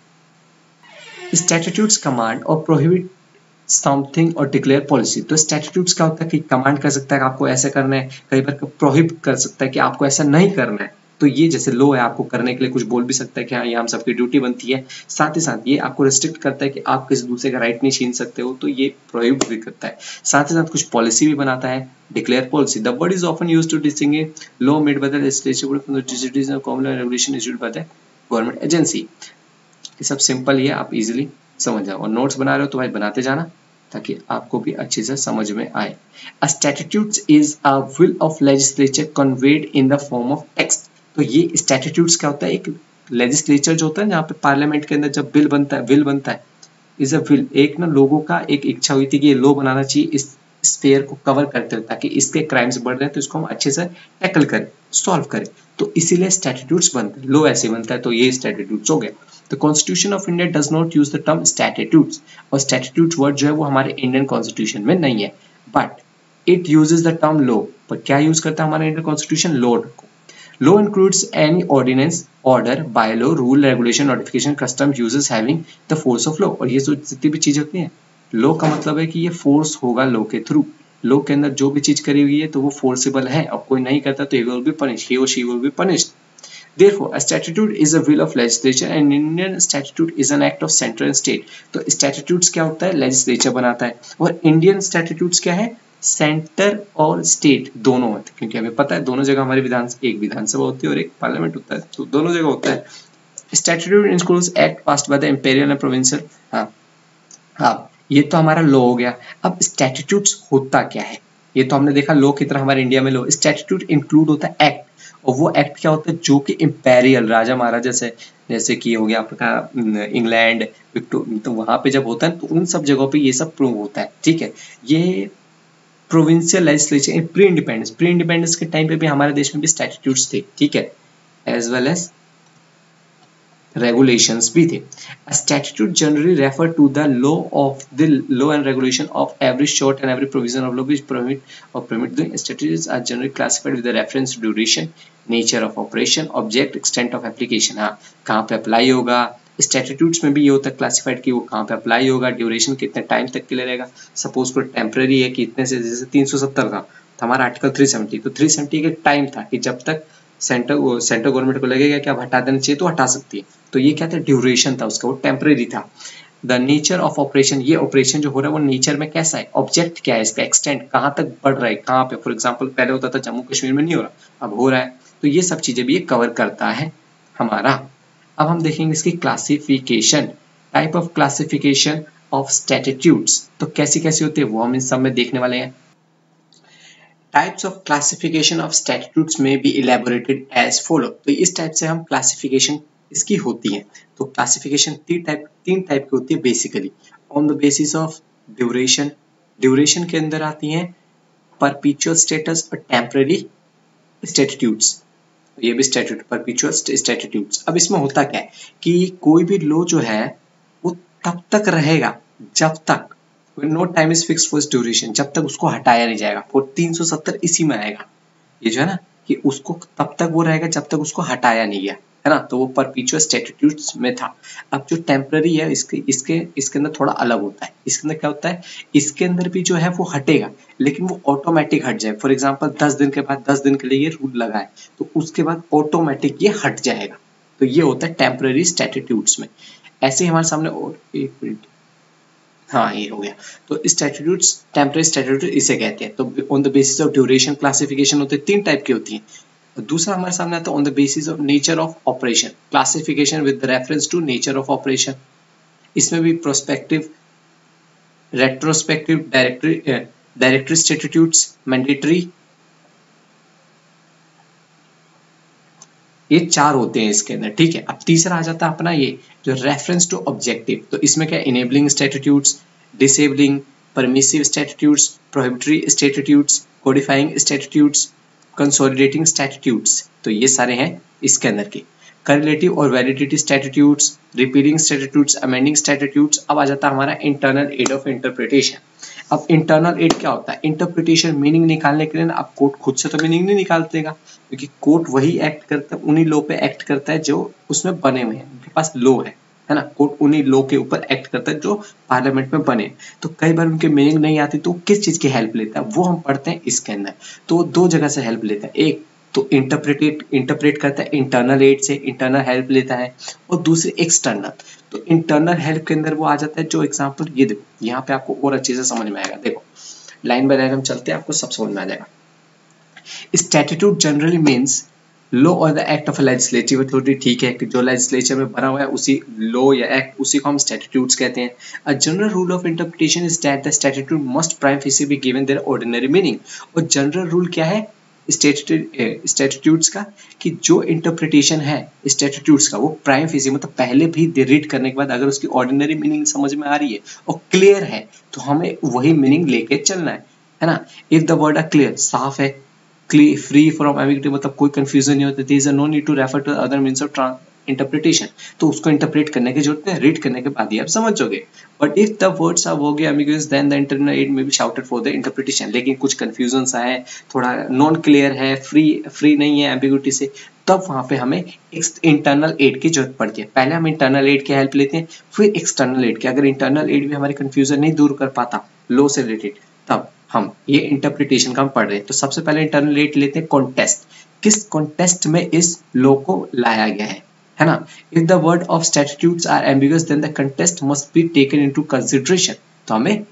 द स्टैट्यूट्स कमांड और प्रोहिबिट समथिंग और डिक्लेयर पॉलिसी, तो स्टैट्यूट्स क्या होता है कि कमांड कर सकता है कि आपको ऐसे करना है, कई बार प्रोहिबिट कर सकता है कि आपको ऐसा नहीं करना है, तो ये जैसे लॉ है आपको करने के लिए कुछ बोल भी सकता है कि हाँ ये हम सबकी ड्यूटी बनती है, साथ ही साथ ये आपको रिस्ट्रिक्ट करता है कि आप किसी दूसरे का राइट नहीं छीन सकते हो, तो ये प्रोहिबिट भी करता है। साथ ही साथ कुछ पॉलिसी भी बनाता है, declare policy, the word is often used to distinguish law made by the legislature from the decision of common regulation issued by the government agency. ये सब सिंपल ही है, आप इजीली समझ जाओ, और नोट्स बना रहे हो तो भाई बनाते जाना। ताकि आपको भी अच्छे से समझ में आए। A statute is a will of legislature conveyed in the form of text। तो ये statutes क्या होता है, एक लेजिस्लेचर जो होता है जहाँ पे पार्लियामेंट के अंदर जब बिल बनता है, विल बनता है, इज अ विल, एक ना लोगों का एक इच्छा हुई थी कि ये लॉ बनाना चाहिए इस स्पेयर को कवर करते हुए, ताकि इसके क्राइम्स बढ़ रहे हैं तो इसको हम अच्छे से टैकल करें, सॉल्व करें। तो इसीलिए स्टैट्यूट्स बनते हैं, लॉ ऐसे बनता है, तो ये स्टैट्यूट्स हो गया। The constitution of India does not use the term statutes, और स्टैट्यूट वर्ड जो है वो हमारे इंडियन कॉन्स्टिट्यूशन में नहीं है, but it uses the term law. पर क्या यूज करता है हमारा इंडियन कॉन्स्टिट्यूशन, लॉ को। Law includes any ordinance, order, bylaw, rule, regulation, notification, custom, uses having the force of law। और ये जो जितनी भी चीजें होती हैं, लॉ का मतलब है कि ये फोर्स होगा लॉ के थ्रू। लॉ के अंदर जो भी चीज करी हुई है तो वो फोर्सेबल है, और कोई नहीं करता तो he will be punished, he or she will be punished। Therefore, a statute is a will of legislature and Indian statute is an act of central and state। तो statutes क्या होता है, लेजिस्लेचर बनाता है, और इंडियन statutes क्या है, centre और स्टेट दोनों होते हैं, क्योंकि हमें पता है दोनों जगह हमारी एक विधानसभा होती है और एक पार्लियामेंट होता है, तो दोनों जगह होता है। Statute includes act passed by the imperial and provincial. हाँ, ये तो हमारा लॉ हो गया। अब स्टैट्यूट्स होता क्या है, ये तो हमने देखा लॉ की तरह हमारे इंडिया में लॉ। स्टैट्यूट इंक्लूड होता है एक्ट, और वो एक्ट क्या होता है जो कि इंपेरियल राजा महाराजा से, जैसे कि हो गया आपका इंग्लैंड, तो वहां पे जब होता है तो उन सब जगहों पे ये सब प्रूव होता है, ठीक है। ये प्रोविंशियल लेजिस्लेचर प्री इंडिपेंडेंस के टाइम पे भी हमारे देश में भी स्टैट्यूट्स थे, ठीक है, एज वेल एज रेगुलेशंस भी थे। A statute generally refer to the law and regulation of every short and every provision of law which permit the statutes are generally classified with the reference to duration, nature of operation, object, extent of application। हाँ, कहाँ पे apply होगा, statutes में भी ये होता है classified कि वो कहाँ पे अप्लाई होगा, ड्यूरेशन कितने टाइम तक के लिए रहेगा। सपोज कोई टेम्पररी है कि इतने से, जैसे 370 था तो हमारा आर्टिकल 370, तो 370 का टाइम था कि जब तक सेंटर गवर्नमेंट को लगेगा कि अब हटा देना चाहिए तो हटा सकती है, तो ये क्या था, ड्यूरेशन था उसका, वो टेम्पररी था। द नेचर ऑफ ऑपरेशन, ये ऑपरेशन जो हो रहा है वो नेचर में कैसा है, ऑब्जेक्ट क्या है इसका, एक्सटेंट कहाँ तक बढ़ रहा है, कहाँ पे, फॉर एग्जाम्पल पहले होता था जम्मू कश्मीर में नहीं हो रहा, अब हो रहा है, तो ये सब चीजें भी ये कवर करता है हमारा। अब हम देखेंगे इसकी classification, type of classification of statutes, तो कैसी कैसी होती है वो हम इन सब में देखने वाले हैं। Types of classification of statutes may be elaborated as follow. तो इस टाइप से हम क्लासिफिकेशन इसकी होती है। तो क्लासिफिकेशन तीन टाइप की होती है basically, on the basis of duration, duration के अंदर आती हैं परपीचुअल स्टेटस और टेम्पररी स्टैट्यूट्स, ये भी स्टैट्यूट, परपीचुअल स्टैट्यूट्स। अब इसमें होता क्या है कि कोई भी लॉ जो है वो तब तक रहेगा जब तक, no time is fixed for duration, जब तक उसको हटाया नहीं जाएगा। और 370 इसी में आएगा, ये जो है ना कि उसको तब तक वो रहेगा जब तक उसको हटाया नहीं गया, है ना, तो वो परपीचुअल स्टैट्यूट्स में था। अब जो टेम्पररी है इसके अंदर थोड़ा अलग होता है। इसके अंदर क्या होता है, इसके अंदर भी जो है वो हटेगा, लेकिन वो ऑटोमेटिक हट जाए। फॉर एग्जांपल 10 दिन के बाद, 10 दिन के लिए ये रूल लगा है तो उसके बाद ऑटोमेटिक ये हट जाएगा, तो ये होता है टेम्पररी स्टैट्यूट्स में। ऐसे ही हमारे सामने, और एक मिनट, हाँ ये हो गया। तो स्टैट्यूट्स, टेम्पररी स्टैट्यूट इसे कहते हैं। तो on the basis of duration classification होते हैं, तीन टाइप की होती है। दूसरा हमारे सामने आता है on the basis of nature of operation, classification with reference to nature of operation. इसमें भी prospective, retrospective, directory statutes, mandatory, ये चार होते हैं इसके अंदर, ठीक है। अब तीसरा आ जाता है अपना ये जो रेफरेंस टू ऑब्जेक्टिव। तो इसमें क्या, enabling statutes, disabling, permissive statutes, prohibitory statutes, codifying statutes, consolidating statutes, तो ये सारे हैं इसके अंदर के। करलेटिव और validity statutes, repealing statutes, amending statutes. अब आ जाता है हमारा इंटरनल एड ऑफ इंटरप्रिटेशन। अब इंटरनल एड क्या होता है, इंटरप्रिटेशन, मीनिंग निकालने के लिए ना, अब कोर्ट खुद से तो मीनिंग नहीं निकाल देगा, क्योंकि कोर्ट वही एक्ट करता है, उन्हीं लॉ पे एक्ट करता है जो उसमें बने हुए हैं, उनके पास लॉ है ना, कोर्ट उन्हीं लॉ के ऊपर एक्ट करता है जो पार्लियामेंट में बने। तो कई बार उनके मीनिंग नहीं आती तो किस चीज की हेल्प लेता है, वो हम पढ़ते हैं इसके अंदर। तो दो जगह से हेल्प लेता है, एक तो इंटरप्रेट करता है इंटरनल एड से, इंटरनल हेल्प लेता है, और दूसरी एक्सटर्नल। तो इंटरनल हेल्प के अंदर वो आ जाता है, जो एग्जांपल ये देखो यहाँ पे आपको और अच्छे से समझ में आएगा। देखो लाइन बाय लाइन हम चलते हैं, आपको सब समझ में आ जाएगा। स्टैट्यूट जनरली मीन्स लॉ और the act of legislative authority, ठीक है कि जो लेजिस्लेचर में बना हुआ है उसी लॉ या एक्ट, उसी को हम स्टैट्यूट्स कहते हैं। A general rule of interpretation is that the statute must prima facie be given their ordinary meaning. और जनरल रूल क्या है स्टैट्यूट्स का, कि जो इंटरप्रिटेशन है स्टैट्यूट्स का वो प्राइम फेसी मतलब पहले भी रीड करने के बाद अगर उसकी ऑर्डिनरी मीनिंग समझ में आ रही है और क्लियर है तो हमें वही मीनिंग लेके चलना है ना। If the word are clear, साफ है, फ्री फ्रॉम एम्बिग्यूटी मतलब कोई कंफ्यूजन नहीं होता, there is no need to refer to other means of interpretation, तो उसको इंटरप्रेट करने की जरूरत है, रीड करने के बाद ही आप समझ जाओगे। But if the words are vague ambiguous then the internal aid may be shouted for the interpretation, लेकिन कुछ कंफ्यूजन है, थोड़ा नॉन क्लियर है, फ्री नहीं है एम्बिगुइटी से, तब वहां पे हमें इंटरनल एड की जरूरत पड़ती है। पहले हम इंटरनल एड की हेल्प लेते हैं, फिर एक्सटर्नल एड की। अगर इंटरनल एड भी हमारी कंफ्यूजन नहीं दूर कर पाता लॉ से रिलेटेड, तब हम ये इंटरप्रिटेशन का हम पढ़ रहे हैं। तो सबसे पहले इंटरनल एड लेते हैं कॉन्टेस्ट, किस कॉन्टेस्ट में इस लॉ को लाया गया है ना। If the word of statutes are ambiguous then the context must be taken into consideration. तो हमें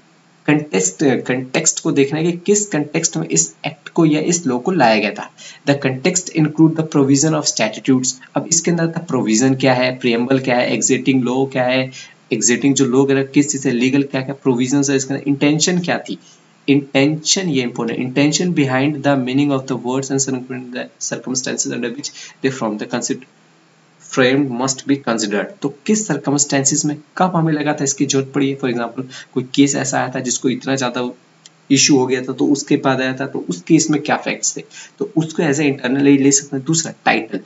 कंटेक्स्ट को देखना है कि किस कंटेक्स्ट में इस एक्ट को या इस लॉ को लाया गया था। The context include the provision of statutes. अब इसके अंदर का प्रोविजन क्या है, प्रियम्बल क्या है, एग्जिटिंग लॉ क्या है, एग्जिटिंग जो लॉ किस चीज से लीगल क्या क्या प्रोविजन है, इसके अंदर इंटेंशन क्या थी, intention, ये important, intention behind the meaning of the words and circumstances under which they from the concept frame must be considered। तो किस circumstances में कब हमें लगा था इसकी जरूरत पड़ी है। फॉर एग्जाम्पल कोई केस ऐसा आया था जिसको इतना ज्यादा इशू हो गया था तो उसके बाद आया था, तो उस केस में क्या फैक्ट्स थे, तो उसको एज ए इंटरनल एड ले सकते हैं। दूसरा टाइटल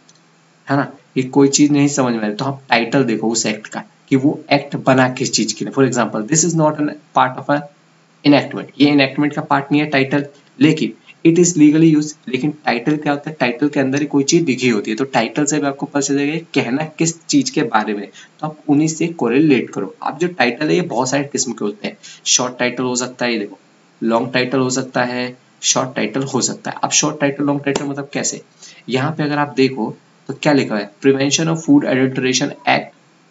है ना, ये कोई चीज नहीं समझ में आ रही तो आप टाइटल देखो उस एक्ट का कि वो एक्ट बना किस चीज के लिए। For example this is not an part of a enactment, ये इनएक्टमेंट का पार्ट नहीं है टाइटल, लेकिन इट इज लीगली यूज। लेकिन टाइटल क्या होता है, टाइटल के अंदर ही कोई चीज लिखी होती है, तो टाइटल से भी आपको पता चलेगा कहना किस चीज के बारे में, तो आप उन्हीं से कोरिलेट करो। आप जो टाइटल है ये बहुत सारे किस्म के होते हैं, शॉर्ट टाइटल हो सकता है, ये देखो लॉन्ग टाइटल हो सकता है, शॉर्ट टाइटल हो सकता है। अब शॉर्ट टाइटल लॉन्ग टाइटल मतलब कैसे, यहाँ पे अगर आप देखो तो क्या लिखा है, prevention of food adulteration act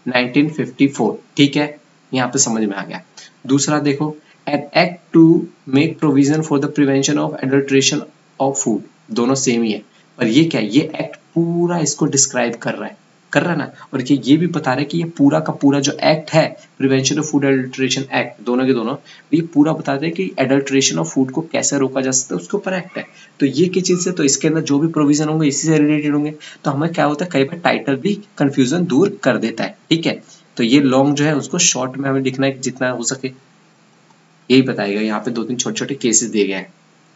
1954, ठीक है, यहाँ पे समझ में आ गया। दूसरा देखो an act to make provision for the prevention of adulteration of food, दोनों सेम ही है, पर ये क्या है, ये एक्ट पूरा इसको डिस्क्राइब कर रहा है ना। और ये भी बता रहा है कि ये पूरा का पूरा जो एक्ट है prevention of food adulteration act, दोनों के दोनों ये पूरा बताते हैं कि एडल्ट्रेशन ऑफ फूड को कैसे रोका जा सकता है, उसके ऊपर एक्ट है। तो ये किस चीज से, तो इसके अंदर जो भी प्रोविजन होंगे इसी से रिलेटेड होंगे। तो हमें क्या होता है, कई बार टाइटल भी कंफ्यूजन दूर कर देता है, ठीक है। तो ये लॉन्ग जो है उसको शॉर्ट में हमें लिखना है जितना हो सके, यही बताएगा। यहाँ पे 2-3 छोटे-छोटे केसेस दिए गए हैं,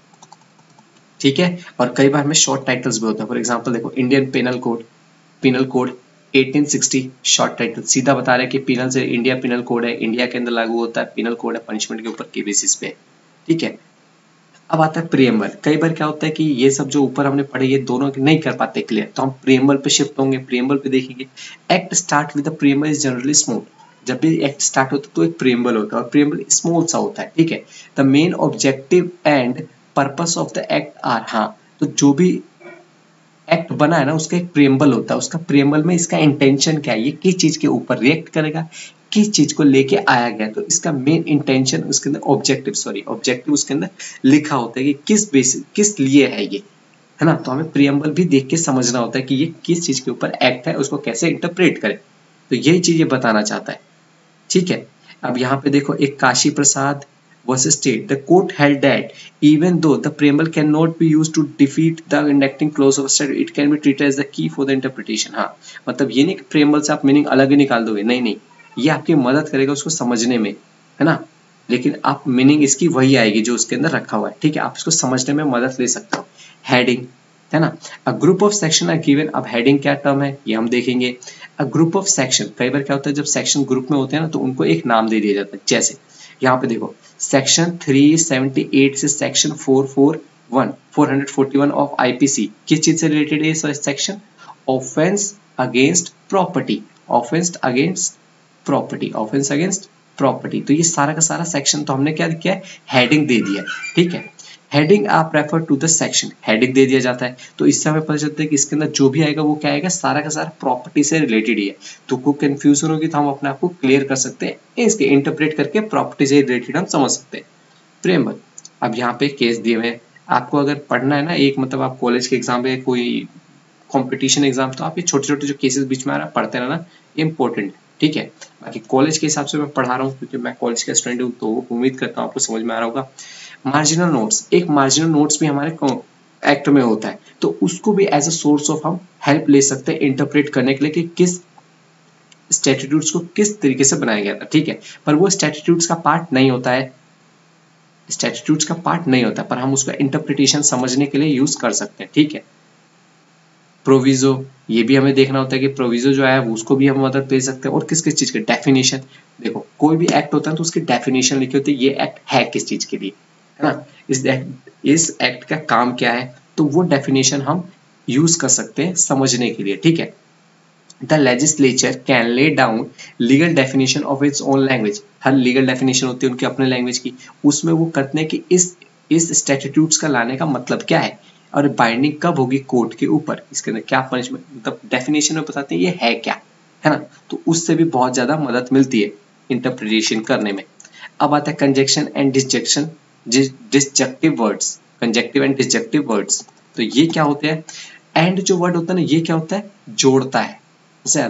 ठीक है। और कई बार हमें शॉर्ट टाइटल्स भी होता है। फॉर एग्जांपल देखो Indian penal code 1860, short title सीधा बता रहा है कि पेनल से इंडिया पेनल कोड है, इंडिया के अंदर लागू होता है, पेनल कोड है, पनिशमेंट के ऊपर के बेसिस पे, ठीक है। अब आता है प्रियम्बल। कई बार क्या होता है कि ये सब जो ऊपर हमने पढ़े ये दोनों नहीं कर पाते क्लियर, तो हम प्रियम्बल पे शिफ्ट होंगे, प्रियम्बल पे देखेंगे। Act start with the preamble is generally smooth, जब भी एक्ट स्टार्ट होता है तो एक प्रियम्बल होता है और प्रियम्बल स्मॉल सा होता है, ठीक है। The main objective and purpose of the act are, हाँ तो जो भी एक्ट बना है ना उसका एक प्रियम्बल होता है, उसका प्रियम्बल में इसका इंटेंशन क्या है, ये किस चीज के ऊपर रिएक्ट करेगा, किस चीज को लेके आया गया, तो इसका मेन इंटेंशन उसके अंदर ऑब्जेक्टिव उसके अंदर लिखा होता है कि किस बेसिस किस लिए है ये, है ना। तो हमें प्रियम्बल भी देख के समझना होता है कि ये किस चीज के ऊपर एक्ट है, उसको कैसे इंटरप्रेट करें, तो यही चीज ये बताना चाहता है, ठीक है। अब यहाँ पे देखो एक Kashi Prasad versus state, the court held that even though the preamble cannot be used to defeat the enacting clause of a statute, it can be treated as the key for the interpretation। हाँ मतलब ये नहीं कि preamble से आप meaning अलग ही निकाल दोगे, नहीं, ये आपकी मदद करेगा उसको समझने में, है ना। लेकिन आप मीनिंग इसकी वही आएगी जो उसके अंदर रखा हुआ है, ठीक है, आप इसको समझने में मदद ले सकते हो। हेडिंग है ना, a group of section are given. अब हेडिंग क्या टर्म है ये हम देखेंगे। अ ग्रुप ऑफ सेक्शन, कई बार क्या होता है जब सेक्शन ग्रुप में होते हैं ना तो उनको एक नाम दे दिया जाता है, जैसे यहाँ पे देखो सेक्शन 378 से सेक्शन 441 ऑफ आईपीसी किस चीज से रिलेटेड है ये section, offence against property, offence against property. तो ये सारा का सारा सेक्शन तो हमने क्या किया है, हेडिंग दे दिया, ठीक है। हेडिंग आप refer to the section, heading दे दिया जाता है तो इससे हमें पता चलता है कि इसके अंदर जो भी आएगा वो क्या आएगा, सारा का सारा प्रॉपर्टी से रिलेटेड ही है। तो कोई कंफ्यूजन होगी तो हम अपने आप को क्लियर कर सकते हैं, इसके इंटरप्रेट करके प्रॉपर्टी से रिलेटेड हम समझ सकते हैं। प्रेमबल, अब यहाँ पे केस दिए हुए आपको अगर पढ़ना है ना, एक मतलब आप कॉलेज के एग्जाम में कोई कंपटीशन एग्जाम, तो आप ये छोटे छोटे जो केसेस बीच में आ रहा है पढ़ते रहना, ये इंपॉर्टेंट है, ठीक है। बाकी कॉलेज के हिसाब से मैं पढ़ा रहा हूँ क्योंकि मैं कॉलेज का स्टूडेंट हूँ, तो उम्मीद करता हूँ आपको समझ में आ रहा होगा। मार्जिनल नोट्स, एक मार्जिनल नोट्स भी हमारे एक्ट में होता है, तो उसको भी एज अ सोर्स ऑफ हम हेल्प ले सकते हैं इंटरप्रेट करने के लिए कि किस स्टैट्यूट्स को किस तरीके से बनाया गया था, ठीक है। पर वो स्टैट्यूट्स का पार्ट नहीं होता है, स्टैट्यूट्स का पार्ट नहीं होता, पर हम उसका इंटरप्रिटेशन समझने के लिए यूज कर सकते हैं, ठीक है। प्रोविजो, ये भी हमें देखना होता है कि प्रोविजो जो है उसको भी हम मदद दे सकते हैं। और किस किस चीज के डेफिनेशन, देखो कोई भी एक्ट होता है तो उसकी डेफिनेशन लिखी होती है, ये एक्ट है किस चीज के लिए, है ना, इस एक्ट का काम क्या है, तो वो डेफिनेशन हम यूज कर सकते हैं समझने के लिए, ठीक है। The legislature can lay down legal definition of its own language, हर लीगल डेफिनेशन होती है उनके अपने लैंग्वेज की, उसमें वो करते हैं कि इस स्टैट्यूट्स का लाने का मतलब क्या है और बाइंडिंग कब होगी कोर्ट के ऊपर, इसके अंदर क्या पनिशमेंट, मतलब डेफिनेशन में बताते हैं ये है क्या, है ना, तो उससे भी बहुत ज्यादा मदद मिलती है इंटरप्रिटेशन करने में। अब आता है conjunction and disjunction, disjunctive words, conjunctive and disjunctive words, तो ये क्या होते हैं, एंड जो वर्ड होता है ना ये क्या होता है, जोड़ता है, जैसे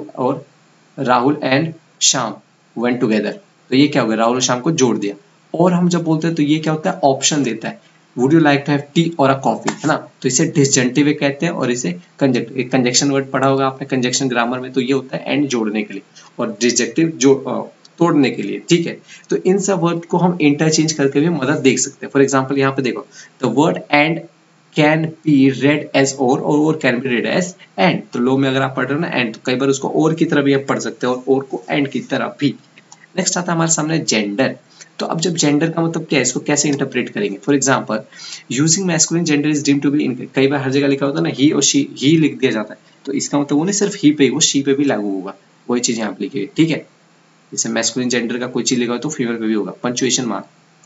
Rahul and Shyam went together, तो ये क्या हो गया, राहुल और श्याम को जोड़ दिया। और हम जब बोलते हैं तो ये क्या होता है, ऑप्शन देता है, would you like to have tea or a coffee, है ना, तो इसे डिसजंक्टिव कहते हैं और इसे कंजक्शन वर्ड पढ़ा होगा आपने कंजक्शन ग्रामर में, तो ये होता है एंड जोड़ने के लिए और डिसजंक्टिव जो तोड़ने के लिए, ठीक है। तो इन सब वर्ड को हम इंटरचेंज करके भी मदद देख सकते हैं। फॉर एग्जाम्पल यहाँ पे देखो, the word and can be read as or can be read as and, तो लो में अगर आप पढ़ रहे हो ना एंड, तो कई बार उसको और की तरह भी आप पढ़ सकते हो और को एंड की तरह भी। नेक्स्ट आता है हमारे सामने जेंडर, तो अब जब जेंडर का मतलब क्या है, इसको कैसे इंटरप्रेट करेंगे। For example using masculine gender is deemed to be incorrect, कई बार हर जगह लिखा होता है ना ही और शी, ही लिख दिया जाता है, तो इसका मतलब वो नहीं सिर्फ ही पे, वो शी पे भी लागू होगा, वही चीज यहाँ पे लिखी हुई, ठीक है। जैसे मैस्कुलिन जेंडर का कोई चीज लिखा हो तो फीमेल पे भी होगा। Punctuation mark,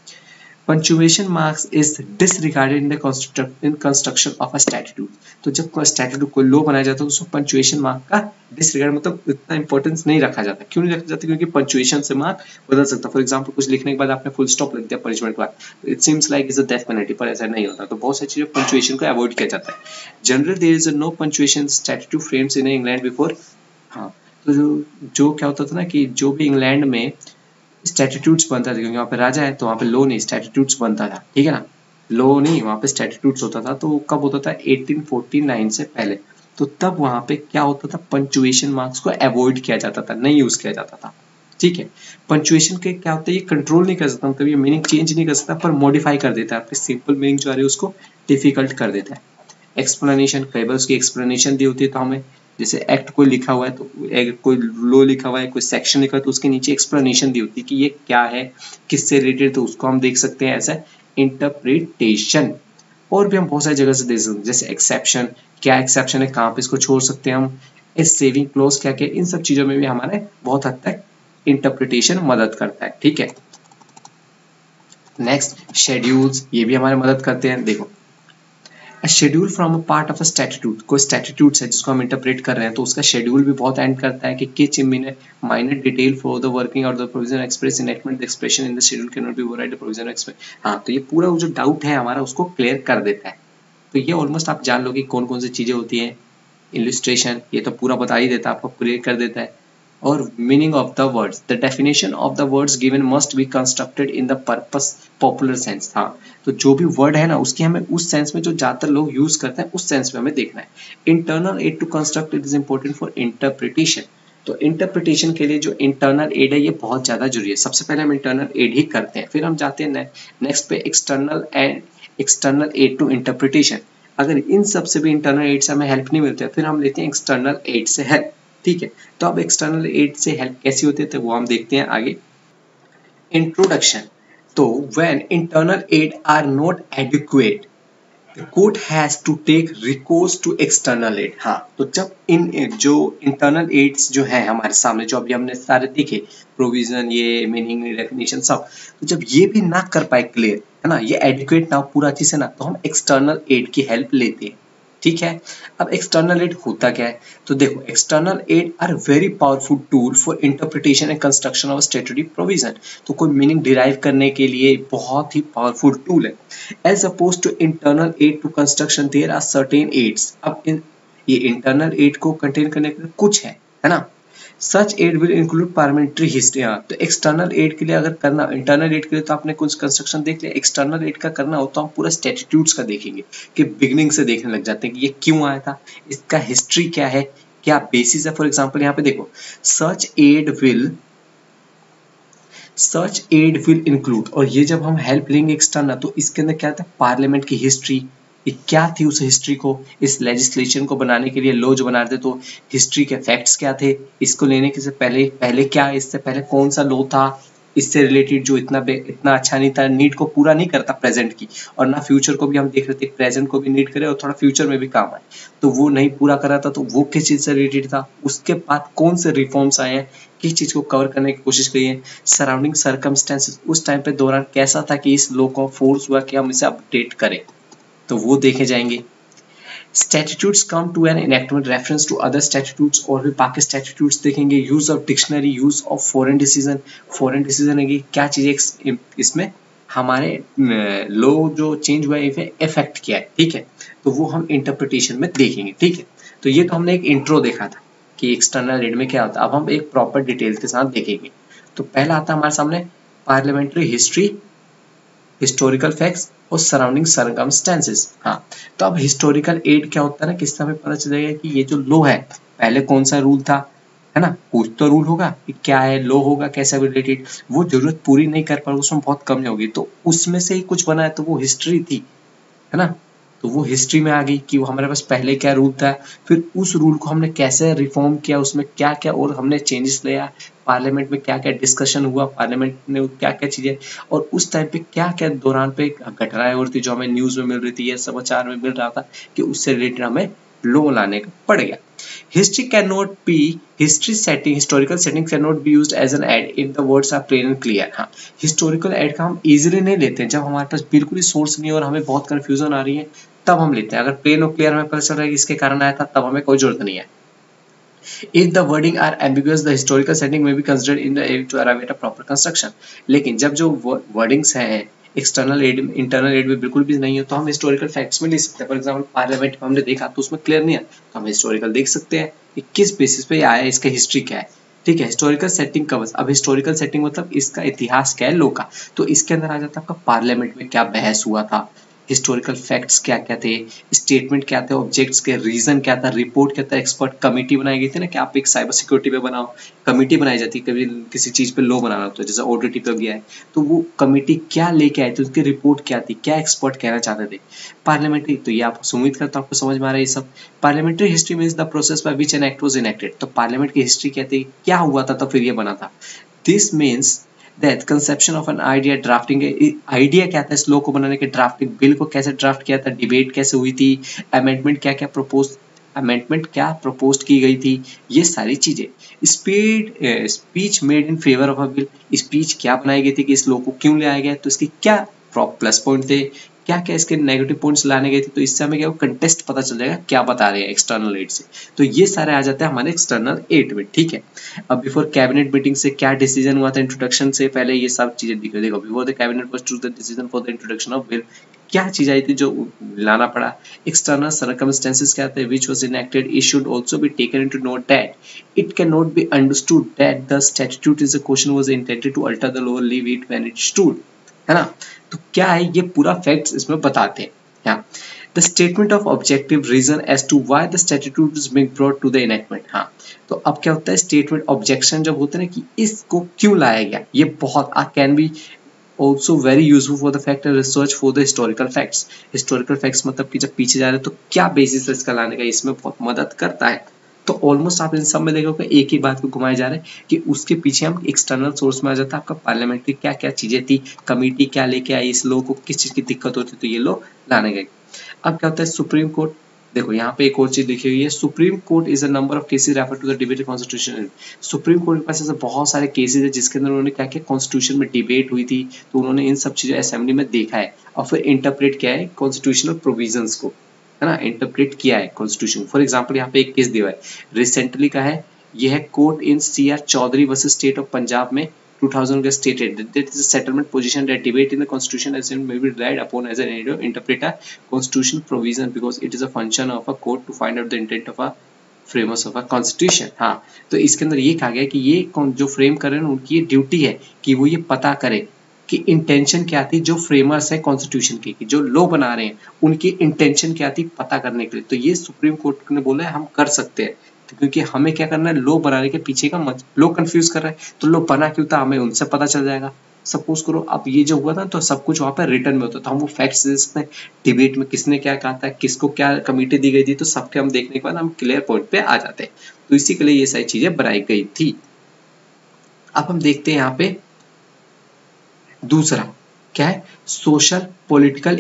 punctuation marks is disregarded in construction of a statute, तो जब स्टैट्यूट कोई लॉ बनाया जाता है तो उसको पंचुएशन मार्क का डिसरिगार्ड, मतलब इतना इंपॉर्टेंस नहीं रखा जाता। क्यों नहीं रखा जाता, क्योंकि पंचुएशन से मार्क बदल सकता है। फॉर एग्जांपल कुछ लिखने के बाद आपने फुल स्टॉप लिख दिया पनिशमेंट के बाद, it seems like is a death penalty, पर ऐसा नहीं होता, तो बहुत सारी चीजों पंचुएशन को अवॉइड किया जाता है। Generally there is no punctuation statute frames in England before, हाँ, तो जो क्या होता था ना कि जो भी इंग्लैंड में स्टैट्यूट्स बनता था, क्योंकि वहाँ पे राजा है तो वहाँ पे लॉ नहीं स्टैट्यूट्स बनता था, ठीक है ना, लॉ नहीं वहाँ पे स्टैट्यूट्स होता था, तो कब होता था 1849 से पहले, तो तब वहाँ पे क्या होता था, पंचुएशन मार्क्स को अवॉइड किया जाता था, नहीं यूज किया जाता था, ठीक है। पंचुएशन के क्या होता है, ये कंट्रोल नहीं कर सकता, मतलब ये मीनिंग चेंज नहीं कर सकता, पर मॉडिफाई कर देता है, आपके सिंपल मीनिंग जो आ रही है उसको डिफिकल्ट कर देता है। एक्सप्लेनेशन, कई बार उसकी एक्सप्लेनेशन दी होती है, तो हमें जैसे एक्ट कोई लिखा हुआ है, तो कोई लॉ लिखा हुआ है, कोई सेक्शन लिखा है, तो उसके नीचे एक्सप्लेनेशन दी होती है कि ये क्या है, किससे रिलेटेड, तो उसको हम देख सकते हैं ऐसा इंटरप्रिटेशन। और भी हम बहुत सारी जगह से देख सकते हैं, जैसे एक्सेप्शन, क्या एक्सेप्शन है, कहाँ पे इसको छोड़ सकते हैं हम, इस सेविंग क्लोज क्या क्या, इन सब चीजों में भी हमारे बहुत हद तक इंटरप्रिटेशन मदद करता है, ठीक है। नेक्स्ट शेड्यूल्स, ये भी हमारे मदद करते हैं। देखो schedule from a part of a statute, कोई स्टैट्यूट है जिसको हम इंटरप्रेट कर रहे हैं, तो उसका शेड्यूल भी बहुत एंड करता है कि which minor detail for the working or the provision express enactment expression in the schedule can not be override the provision express, हाँ, तो ये पूरा जो डाउट है हमारा उसको क्लियर कर देता है। तो ये ऑलमोस्ट आप जान लो कि कौन कौन सी चीजें होती हैं। इलस्ट्रेशन, ये तो पूरा बता ही देता है, आपको क्लियर कर देता है। और meaning of the words, the definition of the words given must be constructed in the purpose popular sense, हाँ, तो जो भी वर्ड है ना उसकी हमें उस सेंस में जो ज्यादातर लोग यूज करते हैं उस सेंस में हमें देखना है। Internal aid to construct it is important for interpretation, तो इंटरप्रिटेशन के लिए जो इंटरनल एड है ये बहुत ज्यादा जरूरी है। सबसे पहले हम इंटरनल एड ही करते हैं, फिर हम जाते हैं नेक्स्ट पे एक्सटर्नल एड टू इंटरप्रिटेशन। अगर इन सब से भी इंटरनल एड से हमें हेल्प नहीं मिलती है, फिर हम लेते हैं एक्सटर्नल एड से हेल्प, ठीक है। तो अब एक्सटर्नल एड से हेल्प कैसी होती है तो वो हम देखते हैं आगे। इंट्रोडक्शन, तो when internal aid are not adequate the court has to take recourse to external aid, हाँ, तो जब जो इंटरनल एड्स जो है हमारे सामने, जो अभी हमने सारे देखे, प्रोविजन, ये मीनिंग, डेफिनेशन, सब, तो जब ये भी ना कर पाए क्लियर, है ना, ये एडिक्वेट ना पूरा अच्छे से ना, तो हम एक्सटर्नल एड की हेल्प लेते हैं, ठीक है। अब एक्सटर्नल एड होता क्या है, तो देखो external aid are very powerful tool for interpretation and construction of statutory provision, तो कोई मीनिंग डिराइव करने के लिए बहुत ही पावरफुल टूल है। As opposed to internal aid to construction there are certain aids, अब ये इंटरनल एड को कंटेन करने के लिए कुछ है ना। Such aid will include parliamentary history. तो एक्सटर्नल एड के लिए अगर करना, इंटरनल एड के लिए तो आपने कुछ कंस्ट्रक्शन देख लिया, एक्सटर्नल एड का करना हो तो हम पूरा स्टैट्यूट्स का देखेंगे कि बिगिनिंग से देखने लग जाते हैं कि ये क्यों आया था, इसका हिस्ट्री क्या है, क्या बेसिस है। फॉर एग्जाम्पल यहाँ पे देखो, सच एड विल इंक्लूड, और ये जब हम हेल्प लेंगे एक्सटर्नल तो इसके अंदर क्या था, पार्लियामेंट की हिस्ट्री, ये क्या थी, उस हिस्ट्री को, इस लेजिस्लेशन को बनाने के लिए लॉ जो बना रहे थे तो हिस्ट्री के फैक्ट्स क्या थे, इसको लेने के से पहले क्या, इससे पहले कौन सा लॉ था, इससे रिलेटेड जो इतना अच्छा नहीं था, नीड को पूरा नहीं करता प्रेजेंट की, और ना फ्यूचर को भी हम देख रहे थे, प्रेजेंट को भी नीड करे और थोड़ा फ्यूचर में भी काम आए, तो वो नहीं पूरा करा था, तो वो किस चीज से रिलेटेड था, उसके बाद कौन से रिफॉर्म्स आए हैं, किस चीज को कवर करने की कोशिश करी है, सराउंडिंग सर्कमस्टेंसेस उस टाइम पे दौरान कैसा था कि इस लॉ को फोर्स हुआ कि हम इसे अपडेट करें, तो वो देखे जाएंगे। Statutes come to an enactment reference to other statutes, और भी बाकी statutes देखेंगे। Use of dictionary, use of foreign decision है कि क्या चीजें इसमें हमारे लॉ जो चेंज हुआ है इफेक्ट किया है, ठीक है, तो वो हम इंटरप्रिटेशन में देखेंगे, ठीक है। तो ये तो हमने एक इंट्रो देखा था कि एक्सटर्नल एड में क्या होता है, अब हम एक प्रॉपर डिटेल के साथ देखेंगे। तो पहला आता है हमारे सामने पार्लियामेंट्री हिस्ट्री, हिस्टोरिकल फैक्ट्स और सराउंडिंग सर्कमस्टेंसेस। हाँ, तो अब हिस्टोरिकल एड क्या होता है ना, किससे हमें पता चलेगा कि ये जो लॉ है पहले कौन सा रूल था, है ना, कुछ तो रूल होगा कि क्या है, लॉ होगा कैसे रिलेटेड, वो जरूरत पूरी नहीं कर पा, उसमें बहुत कमी होगी, तो उसमें से ही कुछ बना है, तो वो हिस्ट्री थी, है ना, तो वो हिस्ट्री में आ गई कि वो हमारे पास पहले क्या रूल था, फिर उस रूल को हमने कैसे रिफॉर्म किया, उसमें क्या क्या और हमने चेंजेस लिया, पार्लियामेंट में क्या क्या डिस्कशन हुआ, पार्लियामेंट ने क्या क्या चीजें, और उस टाइम पे क्या क्या दौरान पे घटनाएं हो रही थी जो हमें न्यूज में मिल रही थी या समाचार में मिल रहा था कि उससे रिलेटेड हमें लॉ लाने का पड़ गया। History cannot be historical setting cannot be used as an ad if the words are plain and clear। हाँ, historical ad का हम easily नहीं लेते हैं, जब हमारे पास बिल्कुल ही सोर्स नहीं है और हमें बहुत कंफ्यूजन आ रही है तब हम लेते हैं। अगर प्लेन और क्लियर हमें पता चल रहा है कि इसके कारण आया था, तब हमें कोई जरूरत नहीं है। If the wording are ambiguous, the historical setting may be considered in the aid to arrive at a proper construction। लेकिन जब जो वर्डिंग्स हैं एक्सटर्नल एड, इंटरनल एड में बिल्कुल भी नहीं है, तो हम हिस्टोरिकल फैक्ट्स में ले सकते हैं। फॉर एग्जांपल पार्लियामेंट में हमने देखा तो उसमें क्लियर नहीं है, तो हम हिस्टोरिकल देख सकते हैं कि किस बेसिस पे आया है, इसका हिस्ट्री क्या है, ठीक है। हिस्टोरिकल सेटिंग कवर्स, अब हिस्टोरिकल सेटिंग मतलब इसका इतिहास क्या है लॉ का, तो इसके अंदर आ जाता है आपका पार्लियामेंट में क्या बहस हुआ था, हिस्टोरिकल फैक्ट्स क्या क्या थे, स्टेटमेंट क्या थे, ऑब्जेक्ट्स के रीजन क्या था, रिपोर्ट क्या था, एक्सपर्ट कमेटी बनाई गई थी ना कि आप एक साइबर सिक्योरिटी पे बनाओ, कमेटी बनाई जाती है कभी किसी चीज पे लॉ बनाना होता है, जैसे ऑडिटी पे गया है तो वो कमेटी क्या लेके आई थी, उसकी रिपोर्ट क्या थी, क्या एक्सपर्ट कहना चाहते थे। पार्लियामेंट्री, तो ये आप उम्मीद करता हूँ आपको समझ में आ रहा है ये सब। Parliamentary history means the process by which an act was enacted, तो पार्लियामेंट की हिस्ट्री क्या थी, क्या हुआ था तो फिर ये बना था। This means that conception of an idea, drafting idea क्या था इस लॉ को बनाने के, ड्राफ्टिंग बिल को कैसे ड्राफ्ट किया था, डिबेट कैसे हुई थी, अमेंडमेंट क्या प्रपोज की गई थी, ये सारी चीजें। Speech made in favour of a bill, speech क्या बनाई गई थी कि इस लॉ को क्यों लाया गया, तो इसकी क्या प्लस पॉइंट थे, क्या क्या इसके नेगेटिव पॉइंट्स लाने गए थे, तो इससे हमें क्या कंटेस्ट पता चल जाएगा क्या बता रहे हैं एक्सटर्नल एड से। तो ये सारे आ जाते हैं हमारे एक्सटर्नल एड में, ठीक है। अब बिफोर कैबिनेट मीटिंग से क्या डिसीजन हुआ था, इंट्रोडक्शन से पहले ये सब चीजें दिख रही, देखो before the cabinet was to the decision for the introduction of bill, क्या चीज आई थी जो लाना पड़ा, एक्सटर्नल सर्कमस्टेंसेस क्या थे which was enacted, it should also be taken into note that it can not be understood that the statute is a question was intended to alter the law, leave it when it stood, है ना। तो क्या है ये पूरा facts इसमें बताते हैं। हाँ, the statement of objective reason as to why the statute is being brought to the enactment. हाँ, तो अब क्या होता है स्टेटमेंट ऑब्जेक्शन जब होते हैं ना कि इसको क्यों लाया गया, ये बहुत can be also very useful for the fact and research for the historical facts। historical facts मतलब कि जब पीछे जा रहे हैं तो क्या बेसिस है इसका लाने का, इसमें बहुत मदद करता है। तो ऑलमोस्ट आप इन सब में देखोगे एक ही बात को घुमाए जा रहे हैं कि उसके पीछे हम एक्सटर्नल सोर्स में आ जाता है आपका पार्लियामेंट्री क्या क्या चीजें थी, कमेटी क्या लेके आई, इस लॉ को किस चीज की दिक्कत होती, तो ये लॉ लाने गए। अब क्या होता है सुप्रीम कोर्ट, देखो यहाँ पे एक और चीज लिखी हुई है, Supreme Court is a number of cases refer to the debated constitution. Supreme Court के पास ऐसे बहुत सारे केसेस है जिसके अंदर उन्होंने क्या किया, कॉन्स्टिट्यूशन में डिबेट हुई थी तो उन्होंने इन सब चीजों असेंबली में देखा है और फिर इंटरप्रेट किया है कॉन्स्टिट्यूशनल प्रोविजंस को, है ना, इंटरप्रेट किया है कॉन्स्टिट्यूशन। फॉर एग्जाम्पल यहाँ पे एक केस दिया है रिसेंटली का है, यह है court in CR Chaudhary versus state of Punjab में 2000 gets stated that it is a settlement position that debate in the constitution as may be relied upon as an interpret a constitutional provision because it is a function of a court to find out the intent of a framers of a constitution। हाँ, तो इसके अंदर ये कहा गया कि ये जो फ्रेम कर रहे हैं उनकी ये ड्यूटी है कि वो ये पता करे कि इंटेंशन क्या थी जो फ्रेमर्स है कॉन्स्टिट्यूशन की, जो लॉ बना रहे हैं उनकी इंटेंशन क्या थी पता करने के लिए। तो ये सुप्रीम कोर्ट ने बोला है हम कर सकते हैं, तो क्योंकि हमें क्या करना है, लॉ बनाने के पीछे का लॉ कंफ्यूज कर रहा है तो लॉ बना क्यों था हमें उनसे पता चल जाएगा। सपोज करो अब ये जो हुआ था तो सब कुछ वहां पर रिटर्न में होता तो हम वो फैक्ट्स दे सकते हैं, डिबेट में किसने क्या कहा था, किसको क्या कमेटी दी गई थी, तो सबके हम देखने के बाद हम क्लियर पॉइंट पे आ जाते हैं। तो इसी के लिए ये सारी चीजें बनाई गई थी। अब हम देखते हैं यहाँ पे दूसरा क्या है, social political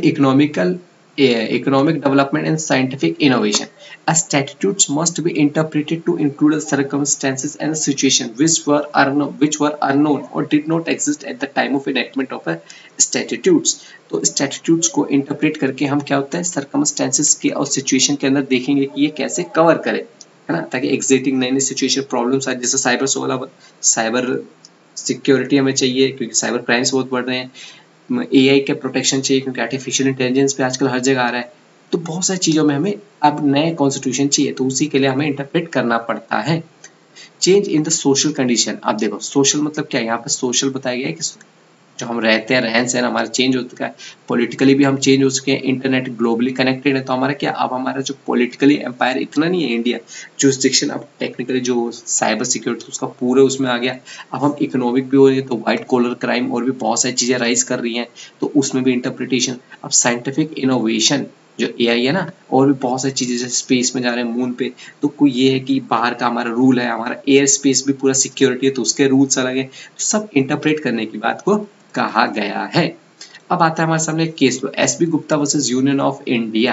economic development and scientific innovation. A statutes must be interpreted to include the circumstances and situation which were unknown or did not exist at the time of enactment of a statutes. तो statutes को interpret करके हम क्या होता है circumstances के और situation के अंदर देखेंगे कि ये कैसे कवर करे, है ना, ताकि एग्जिटिंग नई नई सिचुएशन प्रॉब्लम्स आए, जैसे साइबर सिक्योरिटी हमें चाहिए क्योंकि साइबर क्राइम्स बहुत बढ़ रहे हैं, एआई के प्रोटेक्शन चाहिए क्योंकि आर्टिफिशियल इंटेलिजेंस पे आजकल हर जगह आ रहा है। तो बहुत सारी चीज़ों में हमें अब नए कॉन्स्टिट्यूशन चाहिए, तो उसी के लिए हमें इंटरप्रेट करना पड़ता है। Change in the social condition, अब देखो सोशल मतलब क्या है, यहाँ पे सोशल बताया गया है कि जो हम रहते हैं रहन सहन हमारा चेंज हो चुका है, पॉलिटिकली भी हम चेंज हो चुके हैं, इंटरनेट ग्लोबली कनेक्टेड है, तो हमारा क्या अब हमारा जो पॉलिटिकली एम्पायर इतना नहीं है इंडिया जुरिस्डिक्शन, अब टेक्निकली जो साइबर सिक्योरिटी उसका पूरा उसमें आ गया। अब हम इकोनॉमिक भी हो रही है तो व्हाइट कॉलर क्राइम और भी बहुत सारी चीजें राइज कर रही हैं, तो उसमें भी इंटरप्रिटेशन। अब साइंटिफिक इनोवेशन जो एआई है ना, और भी बहुत सारी चीजें जैसे स्पेस में जा रहे हैं मून पे, तो कोई ये है कि बाहर का हमारा रूल है, हमारा एयर स्पेस भी पूरा सिक्योरिटी है तो उसके रूल्स अलग है, तो सब इंटरप्रेट करने की बात को कहा गया है। अब आता है हमारे सामने एक केस लो, SB Gupta versus Union of India,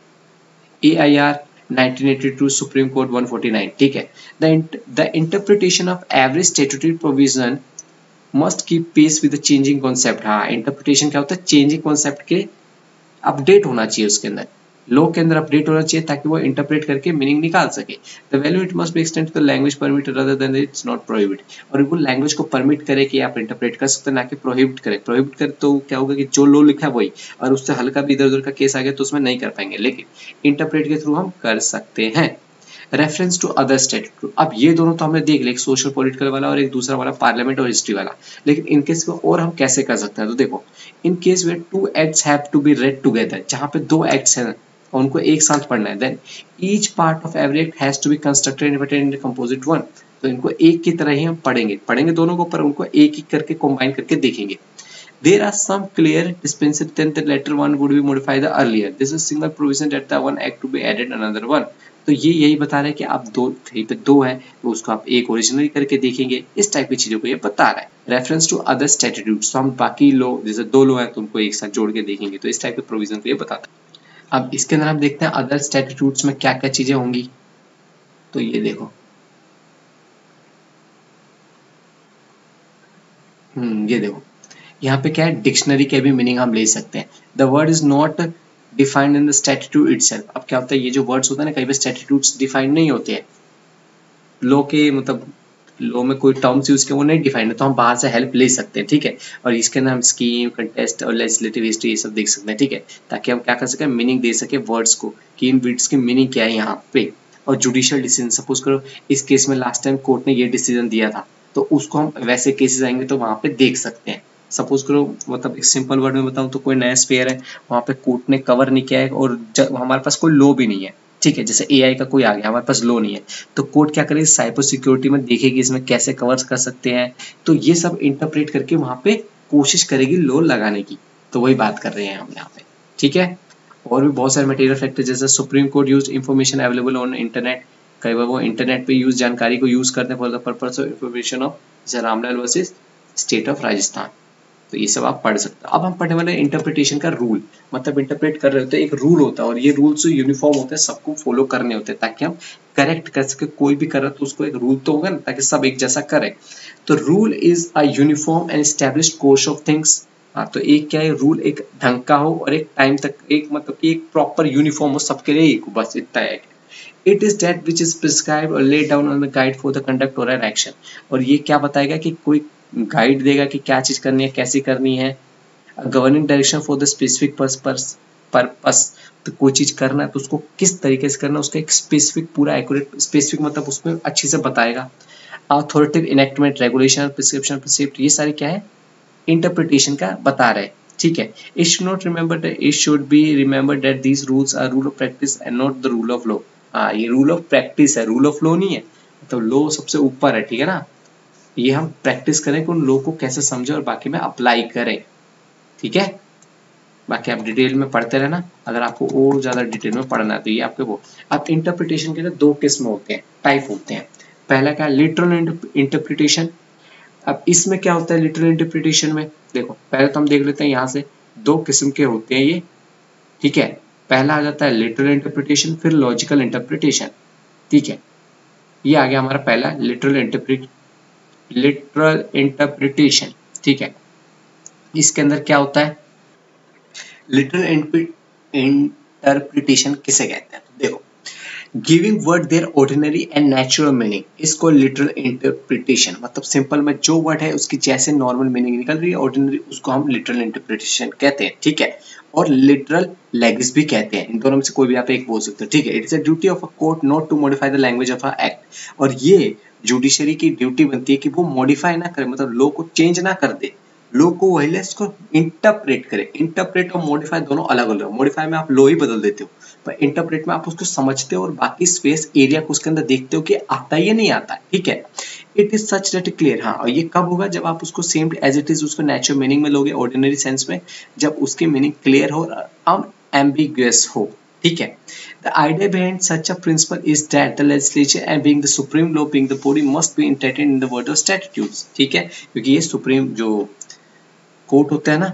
AIR 1982 Supreme Court 149, ठीक है। The interpretation of every statutory provision must keep pace with the changing concept. हाँ, इंटरप्रिटेशन क्या होता है, चेंजिंग कॉन्सेप्ट के अपडेट होना चाहिए, उसके अंदर लॉ के अंदर अपडेट होना चाहिए ताकि वो इंटरप्रेट करके मीनिंग निकाल सके। The value it must be extend to the language permit rather than it's not prohibit, और वो लैंग्वेज को परमिट करे कि आप इंटरप्रेट कर सकते हैं, ना कि प्रोहिबिट करे। प्रोहिबिट करे तो क्या होगा कि जो लॉ लिखा है वही, और उससे हल्का भी इधर उधर का केस आ गया तो उसमें नहीं कर पाएंगे, लेकिन इंटरप्रेट के थ्रू हम कर सकते हैं। रेफरेंस टू अदर स्टैट्यूट, अब ये दोनों तो हमने देख लिया, एक सोशल पॉलिटिकल वाला और एक दूसरा वाला पार्लियामेंट और हिस्ट्री वाला, लेकिन इन केस में और हम कैसे कर सकते हैं, तो देखो in case where two acts have to be read together, जहां पे दो एक्ट्स हैं और उनको एक साथ पढ़ना है, then each part of every act has to be constructed and in composite one, तो इनको एक की तरह ही हम पढ़ेंगे दोनों को, पर उनको एक एक करके कंबाइन करके देखेंगे। There are some clear dispensation then the latter one would be modified the earlier. This is single provision that the one act to be added another one. तो ये यही बता रहा है कि आप दो कहीं पे दो है तो उसको आप एक ओरिजिनली करके देखेंगे, इस टाइप की चीजों को ये बता रहा है। रेफरेंस टू अदर स्टैट्यूट्स, तो हम बाकी लो जैसे दो लो है तो उनको एक साथ जोड़ के देखेंगे, तो इस टाइप के प्रोविजन को ये बताता है। अब इसके अंदर हम देखते हैं अदर स्टैट्यूट्स में क्या क्या चीजें होंगी, तो ये देखो ये देखो यहाँ पे क्या है, डिक्शनरी के भी मीनिंग हम ले सकते हैं। The word is not defined in the statute itself, अब क्या होता है ये जो वर्ड्स होता है ना कई बार स्टैट्यूट्स डिफाइंड नहीं होते हैं, लॉ के मतलब लॉ में कोई टर्म्स यूज किए वो नहीं डिफाइंड है, तो हम बाहर से हेल्प ले सकते हैं, ठीक है। और इसके अंदर हम स्कीम, कंटेस्ट और लेजिस्लेटिव हिस्ट्री ये सब देख सकते हैं, ठीक है, ताकि हम क्या कर सके, मीनिंग दे सके वर्ड्स को कि इन वर्ड्स की मीनिंग क्या है यहाँ पे। और जुडिशियल डिसीजन, सपोज करो इस केस में लास्ट टाइम कोर्ट ने ये डिसीजन दिया था, तो उसको हम वैसे केसेस आएंगे तो वहां पे देख सकते हैं। सपोज करो मतलब एक सिंपल वर्ड में बताऊं तो कोई नया स्फीयर है, वहां पे कोर्ट ने कवर नहीं किया है और हमारे पास कोई लॉ भी नहीं है, ठीक है, जैसे एआई का कोई आ गया हमारे पास लॉ नहीं है, तो कोर्ट क्या करेगी, साइबर सिक्योरिटी में देखेगी इसमें कैसे कवर कर सकते हैं, तो ये सब इंटरप्रेट करके वहां पे कोशिश करेगी लॉ लगाने की, तो वही बात कर रहे हैं हम यहाँ पे, ठीक है। और भी बहुत सारे मटेरियल फैक्टर जैसे Supreme Court use information available on internet, कई बार वो इंटरनेट पे यूज जानकारी को यूज करते हैं for the purpose of information of, जैसे Ramlal versus state of Rajasthan, तो ये सब आप पढ़ सकते हो। अब हम पढ़ने वाले इंटरप्रिटेशन का रूल, मतलब इंटरप्रेट कर रहे होते हैं, एक रूल होता है और ये रूल्स यूनिफॉर्म होते हैं, सबको फॉलो करने होते हैं ताकि हम करेक्ट कर सके, कोई भी कर रहा तो उसको एक रूल तो होगा ना ताकि सब एक जैसा करे। तो rule is a uniform and established course of things, हाँ तो एक क्या है रूल, एक ढंग का हो और एक टाइम तक एक मतलब कि एक प्रॉपर यूनिफॉर्म हो सबके लिए, एक बस इतना है। It is that which is prescribed or laid down on the guide for the conduct or an action, और ये क्या बताएगा कि कोई गाइड देगा कि क्या चीज करनी है, कैसी करनी है। Governing direction for the specific purpose, तो कोई चीज करना है तो उसको किस तरीके से करना है, उसका एक स्पेसिफिक पूरा एक्यूरेट, स्पेसिफिक मतलब उसमें अच्छे से बताएगा। Authoritative enactment, regulation, prescription, precept, ये सारी क्या है, इंटरप्रिटेशन का बता रहे। ठीक है, it should not remember that, it should be remember that these rules are rule of practice and not the rule of law. हाँ, ये रूल ऑफ प्रैक्टिस है, रूल ऑफ लॉ नहीं है, तो लॉ सबसे ऊपर है, ठीक है ना। ये हम प्रैक्टिस करें कि उन लॉ को कैसे समझे और बाकी में अप्लाई करें, ठीक है। बाकी आप डिटेल में पढ़ते रहना, अगर आपको और ज्यादा डिटेल में पढ़ना है तो ये आपके वो। अब इंटरप्रिटेशन के लिए दो किस्म होते हैं, टाइप होते हैं। पहला क्या, लिटरल इंटरप्रिटेशन। अब इसमें क्या होता है लिटरल इंटरप्रिटेशन में, देखो पहले तो हम देख लेते हैं यहाँ से, दो किस्म के होते हैं ये, ठीक है। पहला आ जाता है लिटरल इंटरप्रिटेशन, फिर लॉजिकल इंटरप्रिटेशन, ठीक है। ये आ गया हमारा पहला लिटरल इंटरप्रिटेशन, ठीक है। इसके अंदर क्या होता है, लिटरल इंटरप्रिटेशन किसे कहते हैं, तो देखो, giving word their ordinary and natural meaning, इसको लिटरल इंटरप्रिटेशन, मतलब सिंपल में जो वर्ड है उसकी जैसे नॉर्मल मीनिंग निकल रही है ऑर्डिनरी, उसको हम लिटरल इंटरप्रिटेशन कहते हैं, ठीक है। और लिटरल लैंग्वेज भी कहते हैं, इन दोनों में से कोई भी आप एक बोल सकते हो, ठीक है। It is a duty of a court not to modify the language of a act, और ये जुडिशरी की ड्यूटी बनती है कि वो मॉडिफाई ना करे, मतलब लॉ को चेंज ना कर दे, लॉ को वही इसको इंटरप्रेट करे। इंटरप्रेट और मॉडिफाई दोनों अलग अलग, मॉडिफाई में आप लॉ ही बदल देते हो, पर इंटरप्रेट में आप उसको समझते हो और बाकी स्पेस एरिया को उसके अंदर देखते हो कि आता है या नहीं आता, ठीक है। It is such that clear, हाँ, और ये कब होगा, जब आप उसको सेम एज इट इज उसको नेचुरल मीनिंग में लोगे, ऑर्डिनरी सेंस में, जब उसकी मीनिंग क्लियर हो, अनएम्बिगुअस हो, ठीक है। The idea behind such a principle is that the legislature and being the supreme law, being the body, must be entertained in the word of statutes, ठीक है। क्योंकि ये सुप्रीम जो कोर्ट होता है ना,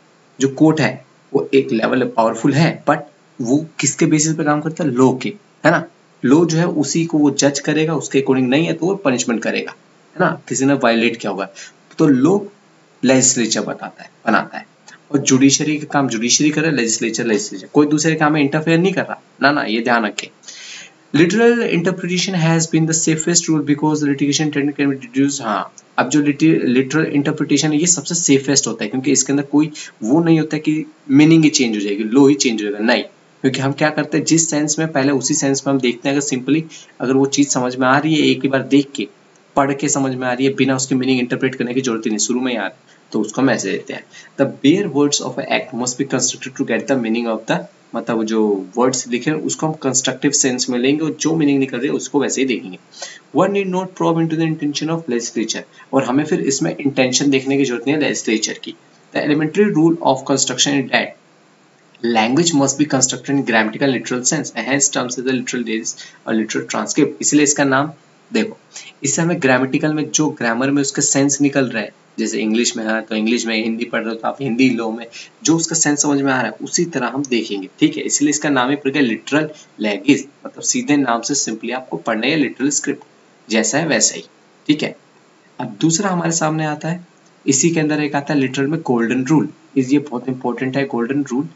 जो कोर्ट है वो एक लेवल पावरफुल है, बट वो किसके बेसिस पे काम करता है, लॉ के, है ना। लॉ जो है उसी को वो जज करेगा, उसके अकॉर्डिंग नहीं है तो वो पनिशमेंट करेगा, है ना, किसी ने वायलेट किया होगा, तो लॉ लेजिस्लेचर बनाता है, और जुडिशरी का काम जुडिशरी करे, लेजिस्लेचर कोई दूसरे काम में इंटरफेयर नहीं कर रहा, ना, ये ध्यान रखें। Literal interpretation has been the safest rule because litigation technique can be deduced। हाँ, अब जो लिटरल इंटरप्रिटेशन है ये सबसे सेफेस्ट होता है, क्योंकि इसके अंदर कोई वो नहीं होता कि मीनिंग ही चेंज हो जाएगी, लो ही चेंज हो जाएगा, नहीं। क्योंकि हम क्या करते हैं, जिस सेंस में पहले उसी सेंस में हम देखते हैं, अगर सिंपली अगर वो चीज समझ में आ रही है, एक ही बार देख के पढ़ के समझ में आ रही है, बिना उसकी मीनिंग इंटरप्रेट करने की जरूरत ही नहीं, शुरू में यार, तो उसको हम ऐसे देते हैं। The bare words of act must be constructed to get the meaning of the, मतलब जो वर्ड्स लिखे हैं उसको हम कंस्ट्रक्टिव सेंस में लेंगे और जो मीनिंग निकल रही है उसको वैसे ही देखेंगे। One need not probe into the intention of legislature, और हमें फिर इसमें इंटेंशन देखने की जरूरत नहीं है लेजिस्लेचर की। The elementary rule of construction is that language must be constructed in grammatical literal sense, hence terms as the literal days और literal transcript, इसलिए इसका नाम देखो, इससे हमें ग्रामेटिकल में जो ग्रामर में उसका सेंस निकल रहा है, जैसे इंग्लिश में है तो इंग्लिश में, हिंदी पढ़ रहे हो तो आप हिंदी लो में, जो उसका सेंस समझ में आ रहा है उसी तरह हम देखेंगे, ठीक है। इसलिए इसका नाम ही पड़ गया लिटरल लैंग्वेज, मतलब सीधे नाम से सिंपली आपको पढ़ना है लिटरल स्क्रिप्ट, जैसा है वैसा ही, ठीक है। अब दूसरा हमारे सामने आता है, इसी के अंदर एक आता है लिटरल में गोल्डन रूल, ये बहुत इंपॉर्टेंट है गोल्डन रूल,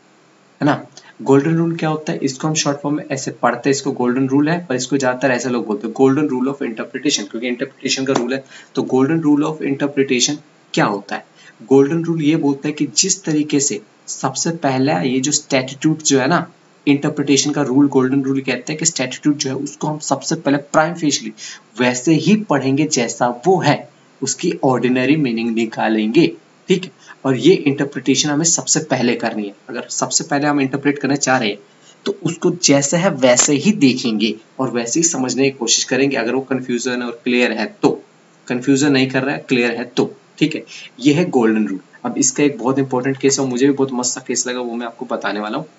है ना। गोल्डन रूल क्या होता है, इसको हम शॉर्ट फॉर्म में ऐसे पढ़ते हैं, इसको गोल्डन रूल है, पर इसको ज्यादातर ऐसे लोग बोलते हैं गोल्डन रूल ऑफ इंटरप्रिटेशन, क्योंकि इंटरप्रिटेशन का रूल है। तो गोल्डन रूल ऑफ इंटरप्रिटेशन क्या होता है, गोल्डन रूल ये बोलता है कि जिस तरीके से सबसे पहला ये जो स्टैट्यूट जो है ना, इंटरप्रिटेशन का रूल गोल्डन रूल कहते हैं कि स्टैट्यूट जो है उसको हम सबसे पहले प्राइम फेशियली वैसे ही पढ़ेंगे जैसा वो है, उसकी ऑर्डिनरी मीनिंग निकालेंगे, ठीक है। और ये इंटरप्रिटेशन हमें सबसे पहले करनी है, अगर सबसे पहले हम इंटरप्रेट करना चाह रहे हैं तो उसको जैसे है वैसे ही देखेंगे और वैसे ही समझने की कोशिश करेंगे, अगर वो कंफ्यूजन और क्लियर है तो, कंफ्यूजन नहीं कर रहा है, क्लियर है तो, ठीक है। ये है गोल्डन रूल। अब इसका एक बहुत इंपॉर्टेंट केस है, मुझे भी बहुत मस्त सा केस लगा, वो मैं आपको बताने वाला हूँ।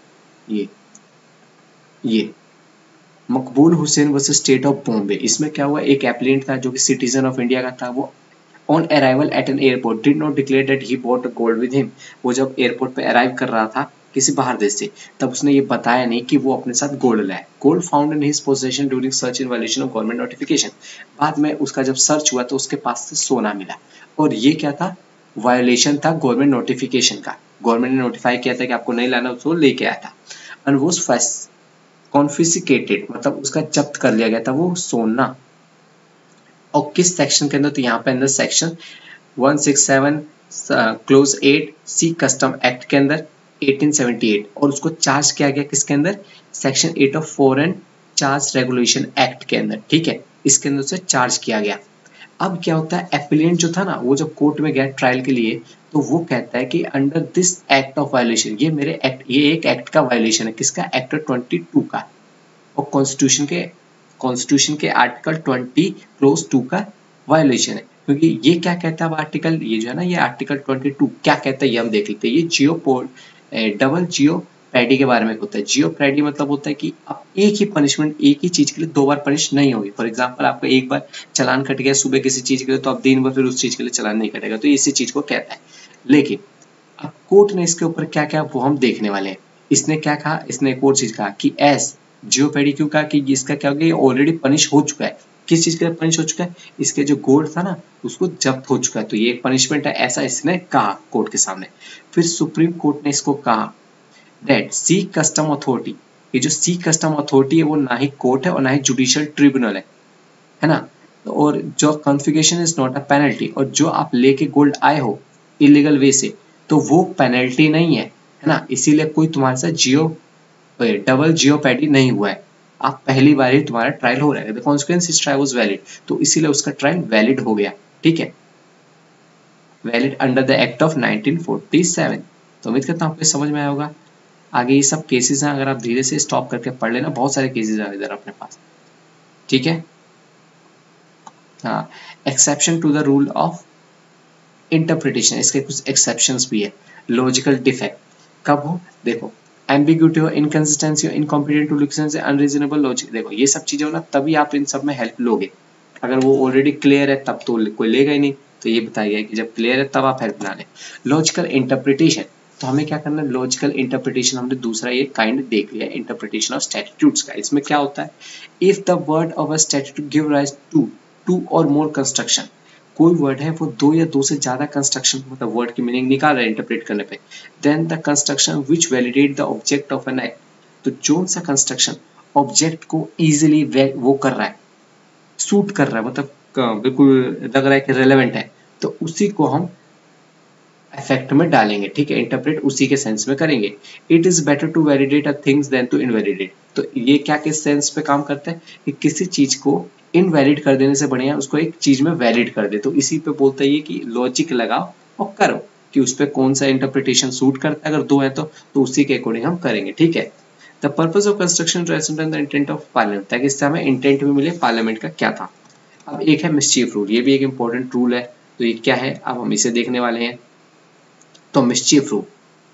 ये Maqbool Hussain versus state of Bombay, इसमें क्या हुआ, एक एप्लीकेंट था जो कि सिटीजन ऑफ इंडिया का था, वो on arrival at an airport did not declare that he bought gold with him, वो जब एयरपोर्ट पे अराइव कर रहा था किसी बाहर देश से, तब उसने ये बताया नहीं कि वो अपने साथ गोल्ड लाया। Gold found in his possession during search in violation of government notification, बाद में उसका जब सर्च हुआ तो उसके पास से सोना मिला, और ये क्या था, वायलेशन था गवर्नमेंट नोटिफिकेशन का, गवर्नमेंट ने नोटिफाई किया था कि आपको नहीं लाना, उसको लेके आया था। एंड वो कॉन्फिस्केटेड, मतलब उसका जब्त कर लिया गया था वो सोना, और किस सेक्शन के अंदर, तो यहाँ पे अंदर section 167 clause 8 C custom act के अंदर 1878, और उसको चार्ज किया गया किसके अंदर, section 8 of foreign charge regulation act के अंदर, ठीक है, इसके अंदर से चार्ज किया गया। अब क्या होता है, एप्लीकेंट जो था ना, वो जब कोर्ट में गया ट्रायल के लिए, तो वो कहता है कि under this act of violation, ये मेरे एक्ट, ये एक एक्ट का वायलेशन है, किसका, एक्ट 22 का, और कॉन्स्टिट्यूशन के आर्टिकल 20 क्लोज 2 का वायलेशन है। क्योंकि ये क्या कहता है अब आर्टिकल, ये जो है ना, ये आर्टिकल 22 क्या कहता है ये हम देख लेते हैं। ये डबल जियोपैडी के बारे में होता है। जियोपैडी मतलब होता है कि आप एक ही पनिशमेंट एक ही चीज के लिए दो बार पनिश नहीं होगी। फॉर एग्जांपल आपका एक बार चालान कट गया सुबह किसी चीज के लिए, तो आप दिन भर फिर उस चीज के लिए चालान नहीं कटेगा, तो इसी चीज को कहता है। लेकिन अब कोर्ट ने इसके ऊपर क्या क्या वो हम देखने वाले हैं। इसने क्या कहा, इसने एक और चीज कहा कि एस जियोपैडी क्यों कहा कि इसका क्या हो गया, ये ऑलरेडी पनिश हो चुका है। किस चीज के लिए पनिश हो चुका है, इसके जो गोल्ड था ना उसको जब्त हो चुका है, तो ये एक पनिशमेंट है, ऐसा इसने कहा कोर्ट के सामने। फिर सुप्रीम कोर्ट ने इसको कहा दैट सी कस्टम अथॉरिटी, ये जो सी कस्टम अथॉरिटी है वो ना ही कोर्ट है और ना ही जुडिशियल ट्रिब्यूनल है ना, और जो configuration is not a penalty, और जो आप लेके गोल्ड आए हो इलीगल वे से, तो वो पेनल्टी नहीं है ना, इसीलिए कोई तुम्हारे साथ डबल जियोपैडी नहीं हुआ है, आप पहली बार ही तुम्हारा ट्रायल हो रहा है, the consequence is trial was valid, तो इसीलिए उसका ट्रायल वैलिड हो गया, ठीक है, valid under the act of 1947। तो उम्मीद करता हूँ आपको समझ में आया होगा। आगे ये सब केसेस हैं, अगर आप धीरे से स्टॉप करके पढ़ लेना, बहुत सारे केसेस हैं इधर अपने पास, ठीक है। हाँ, exception to the rule of interpretation, इसके कुछ एक्सेप्शंस भी है। लॉजिकल डिफेक्ट कब हो, देखो एम्बिग्यूटी हो, इनकंसिस्टेंसी हो, इनकॉम्पिटेंट टू लिसन से अनरीजनेबल लॉजिक, देखो ये सब चीजें हो ना, तभी आप इन सब में हेल्प लोगे। अगर वो ऑलरेडी क्लियर है तब तो कोई लेगा ही नहीं, तो ये बताया गया कि जब क्लियर है तब आप हेल्प ना लें। लॉजिकल इंटरप्रिटेशन, तो हमें क्या करना है, लॉजिकल इंटरप्रिटेशन हमने दूसरा ये काइंड देख लिया, इंटरप्रिटेशन ऑफ स्टैट्यूट्स का। इसमें क्या होता है, if the word of a statute give rise to two or more construction, कोई वर्ड है वो दो या दो से ज्यादा कंस्ट्रक्शन, मतलब वर्ड की मीनिंग निकाल रहा है इंटरप्रेट करने पे, then the construction which validate the object of an act, तो जो सा कंस्ट्रक्शन ऑब्जेक्ट को इजीली वो कर रहा है, सूट कर रहा है, मतलब बिल्कुल लग रहा है कि रेलेवेंट है, तो उसी को हम इफेक्ट में डालेंगे, ठीक है, इंटरप्रेट उसी के सेंस में करेंगे। It is better to validate a things than to invalidate, तो ये क्या किस सेंस पे काम करता है कि किसी चीज को इनवैलिड कर देने से बढ़िया उसको एक चीज में वैलिड कर दे, तो इसी पे बोलता है ये कि लॉजिक लगाओ और करो कि उस पर कौन सा इंटरप्रिटेशन सूट करता है, अगर दो है तो उसी के अकॉर्डिंग हम करेंगे, ठीक है। The purpose of construction to ascertain the intent of parliament, ताकि इससे हमें इंटेंट भी मिले पार्लियामेंट का क्या था। अब एक है मिसचीफ रूल, ये भी एक इंपॉर्टेंट रूल है, तो ये क्या है अब हम इसे देखने वाले हैं। तो मिसचीफ रूल,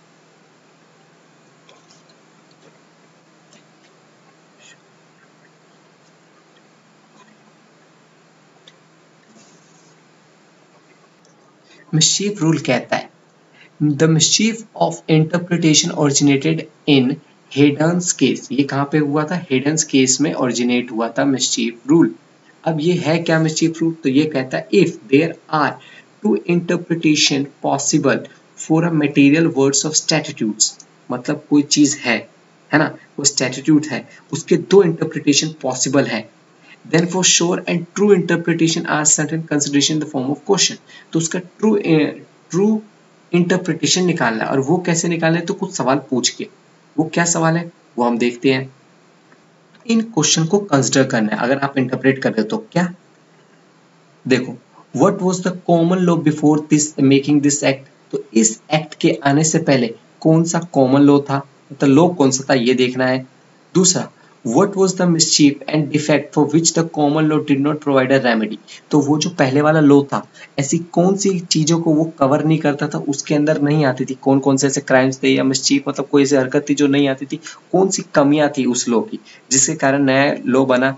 मिसचीफ रूल कहता है the mischief of interpretation originated in Heydon's case, ये कहाँ पे हुआ था, हेडन्स केस में ओरिजिनेट हुआ था मिसचीफ रूल। अब ये है क्या मिसचीफ रूल, तो ये कहता है if there are two interpretation possible for a material words of statutes, मतलब कोई चीज है ना, वो स्टैट्यूट है, उसके दो इंटरप्रिटेशन पॉसिबल है, then for sure and true interpretation are certain consideration in the form of question, तो उसका true interpretation निकालना है, और वो कैसे निकालना है, तो कुछ सवाल पूछ के, वो क्या सवाल है वो हम देखते हैं। इन क्वेश्चन को कंसिडर करना है, अगर आप इंटरप्रेट कर रहे हो तो क्या, देखो what was the common law before this making this act, तो इस एक्ट के आने से पहले कौन सा कॉमन लॉ था, मतलब लॉ कौन सा था ये देखना है। दूसरा what was the mischief and defect for which the common law did not provide a remedy, तो वो जो पहले वाला लॉ था ऐसी कौन सी चीजों को वो कवर नहीं करता था, उसके अंदर नहीं आती थी, कौन कौन से ऐसे क्राइम्स थे या मिसचीफ मतलब कोई ऐसी हरकत थी जो नहीं आती थी, कौन सी कमियां थी उस लॉ की जिसके कारण नया लॉ बना।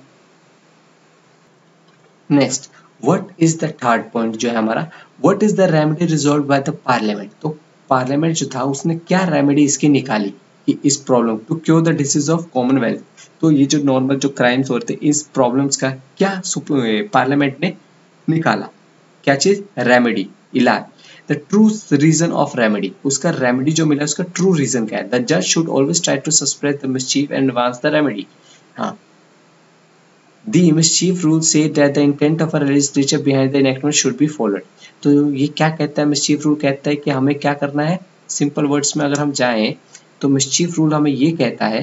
Next what is the third point जो है हमारा, what is the remedy resolve by the parliament, तो पार्लियामेंट जो था उसने क्या रेमेडी इसकी निकाली कि इस problem to cure the disease of commonwealth, तो ये जो नॉर्मल जो क्राइम्स होते हैं इस प्रॉब्लम्स का क्या पार्लियामेंट ने निकाला, क्या चीज, रेमेडी, इलाज। The true reason of remedy, उसका रेमेडी जो मिला उसका ट्रू रीजन क्या है, द जज should always try to suppress the mischief and advance the remedy. हाँ The mischief rule say that the intent of a legislature behind the enactment should be followed. तो ये क्या कहता है, मिस्चीफ रूल कहता है कि हमें क्या करना है, सिंपल वर्ड्स में अगर हम जाएं तो मिस्चीफ रूल हमें ये कहता है,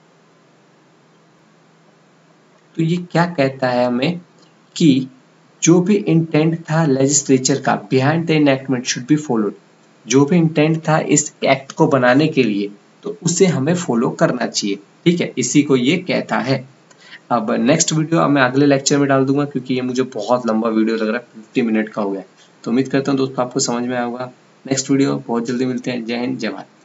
तो ये क्या कहता है हमें कि जो भी इंटेंट था लेजिस्लेचर का behind the enactment should be followed, जो भी इंटेंट था इस एक्ट को बनाने के लिए तो उसे हमें फॉलो करना चाहिए, ठीक है, इसी को ये कहता है। अब नेक्स्ट वीडियो मैं अगले लेक्चर में डाल दूंगा क्योंकि ये मुझे बहुत लंबा वीडियो लग रहा है, 50 मिनट का हो गया, तो उम्मीद करता हूँ दोस्तों आपको समझ में आया होगा। नेक्स्ट वीडियो बहुत जल्दी मिलते हैं। जय हिंद, जय भारत।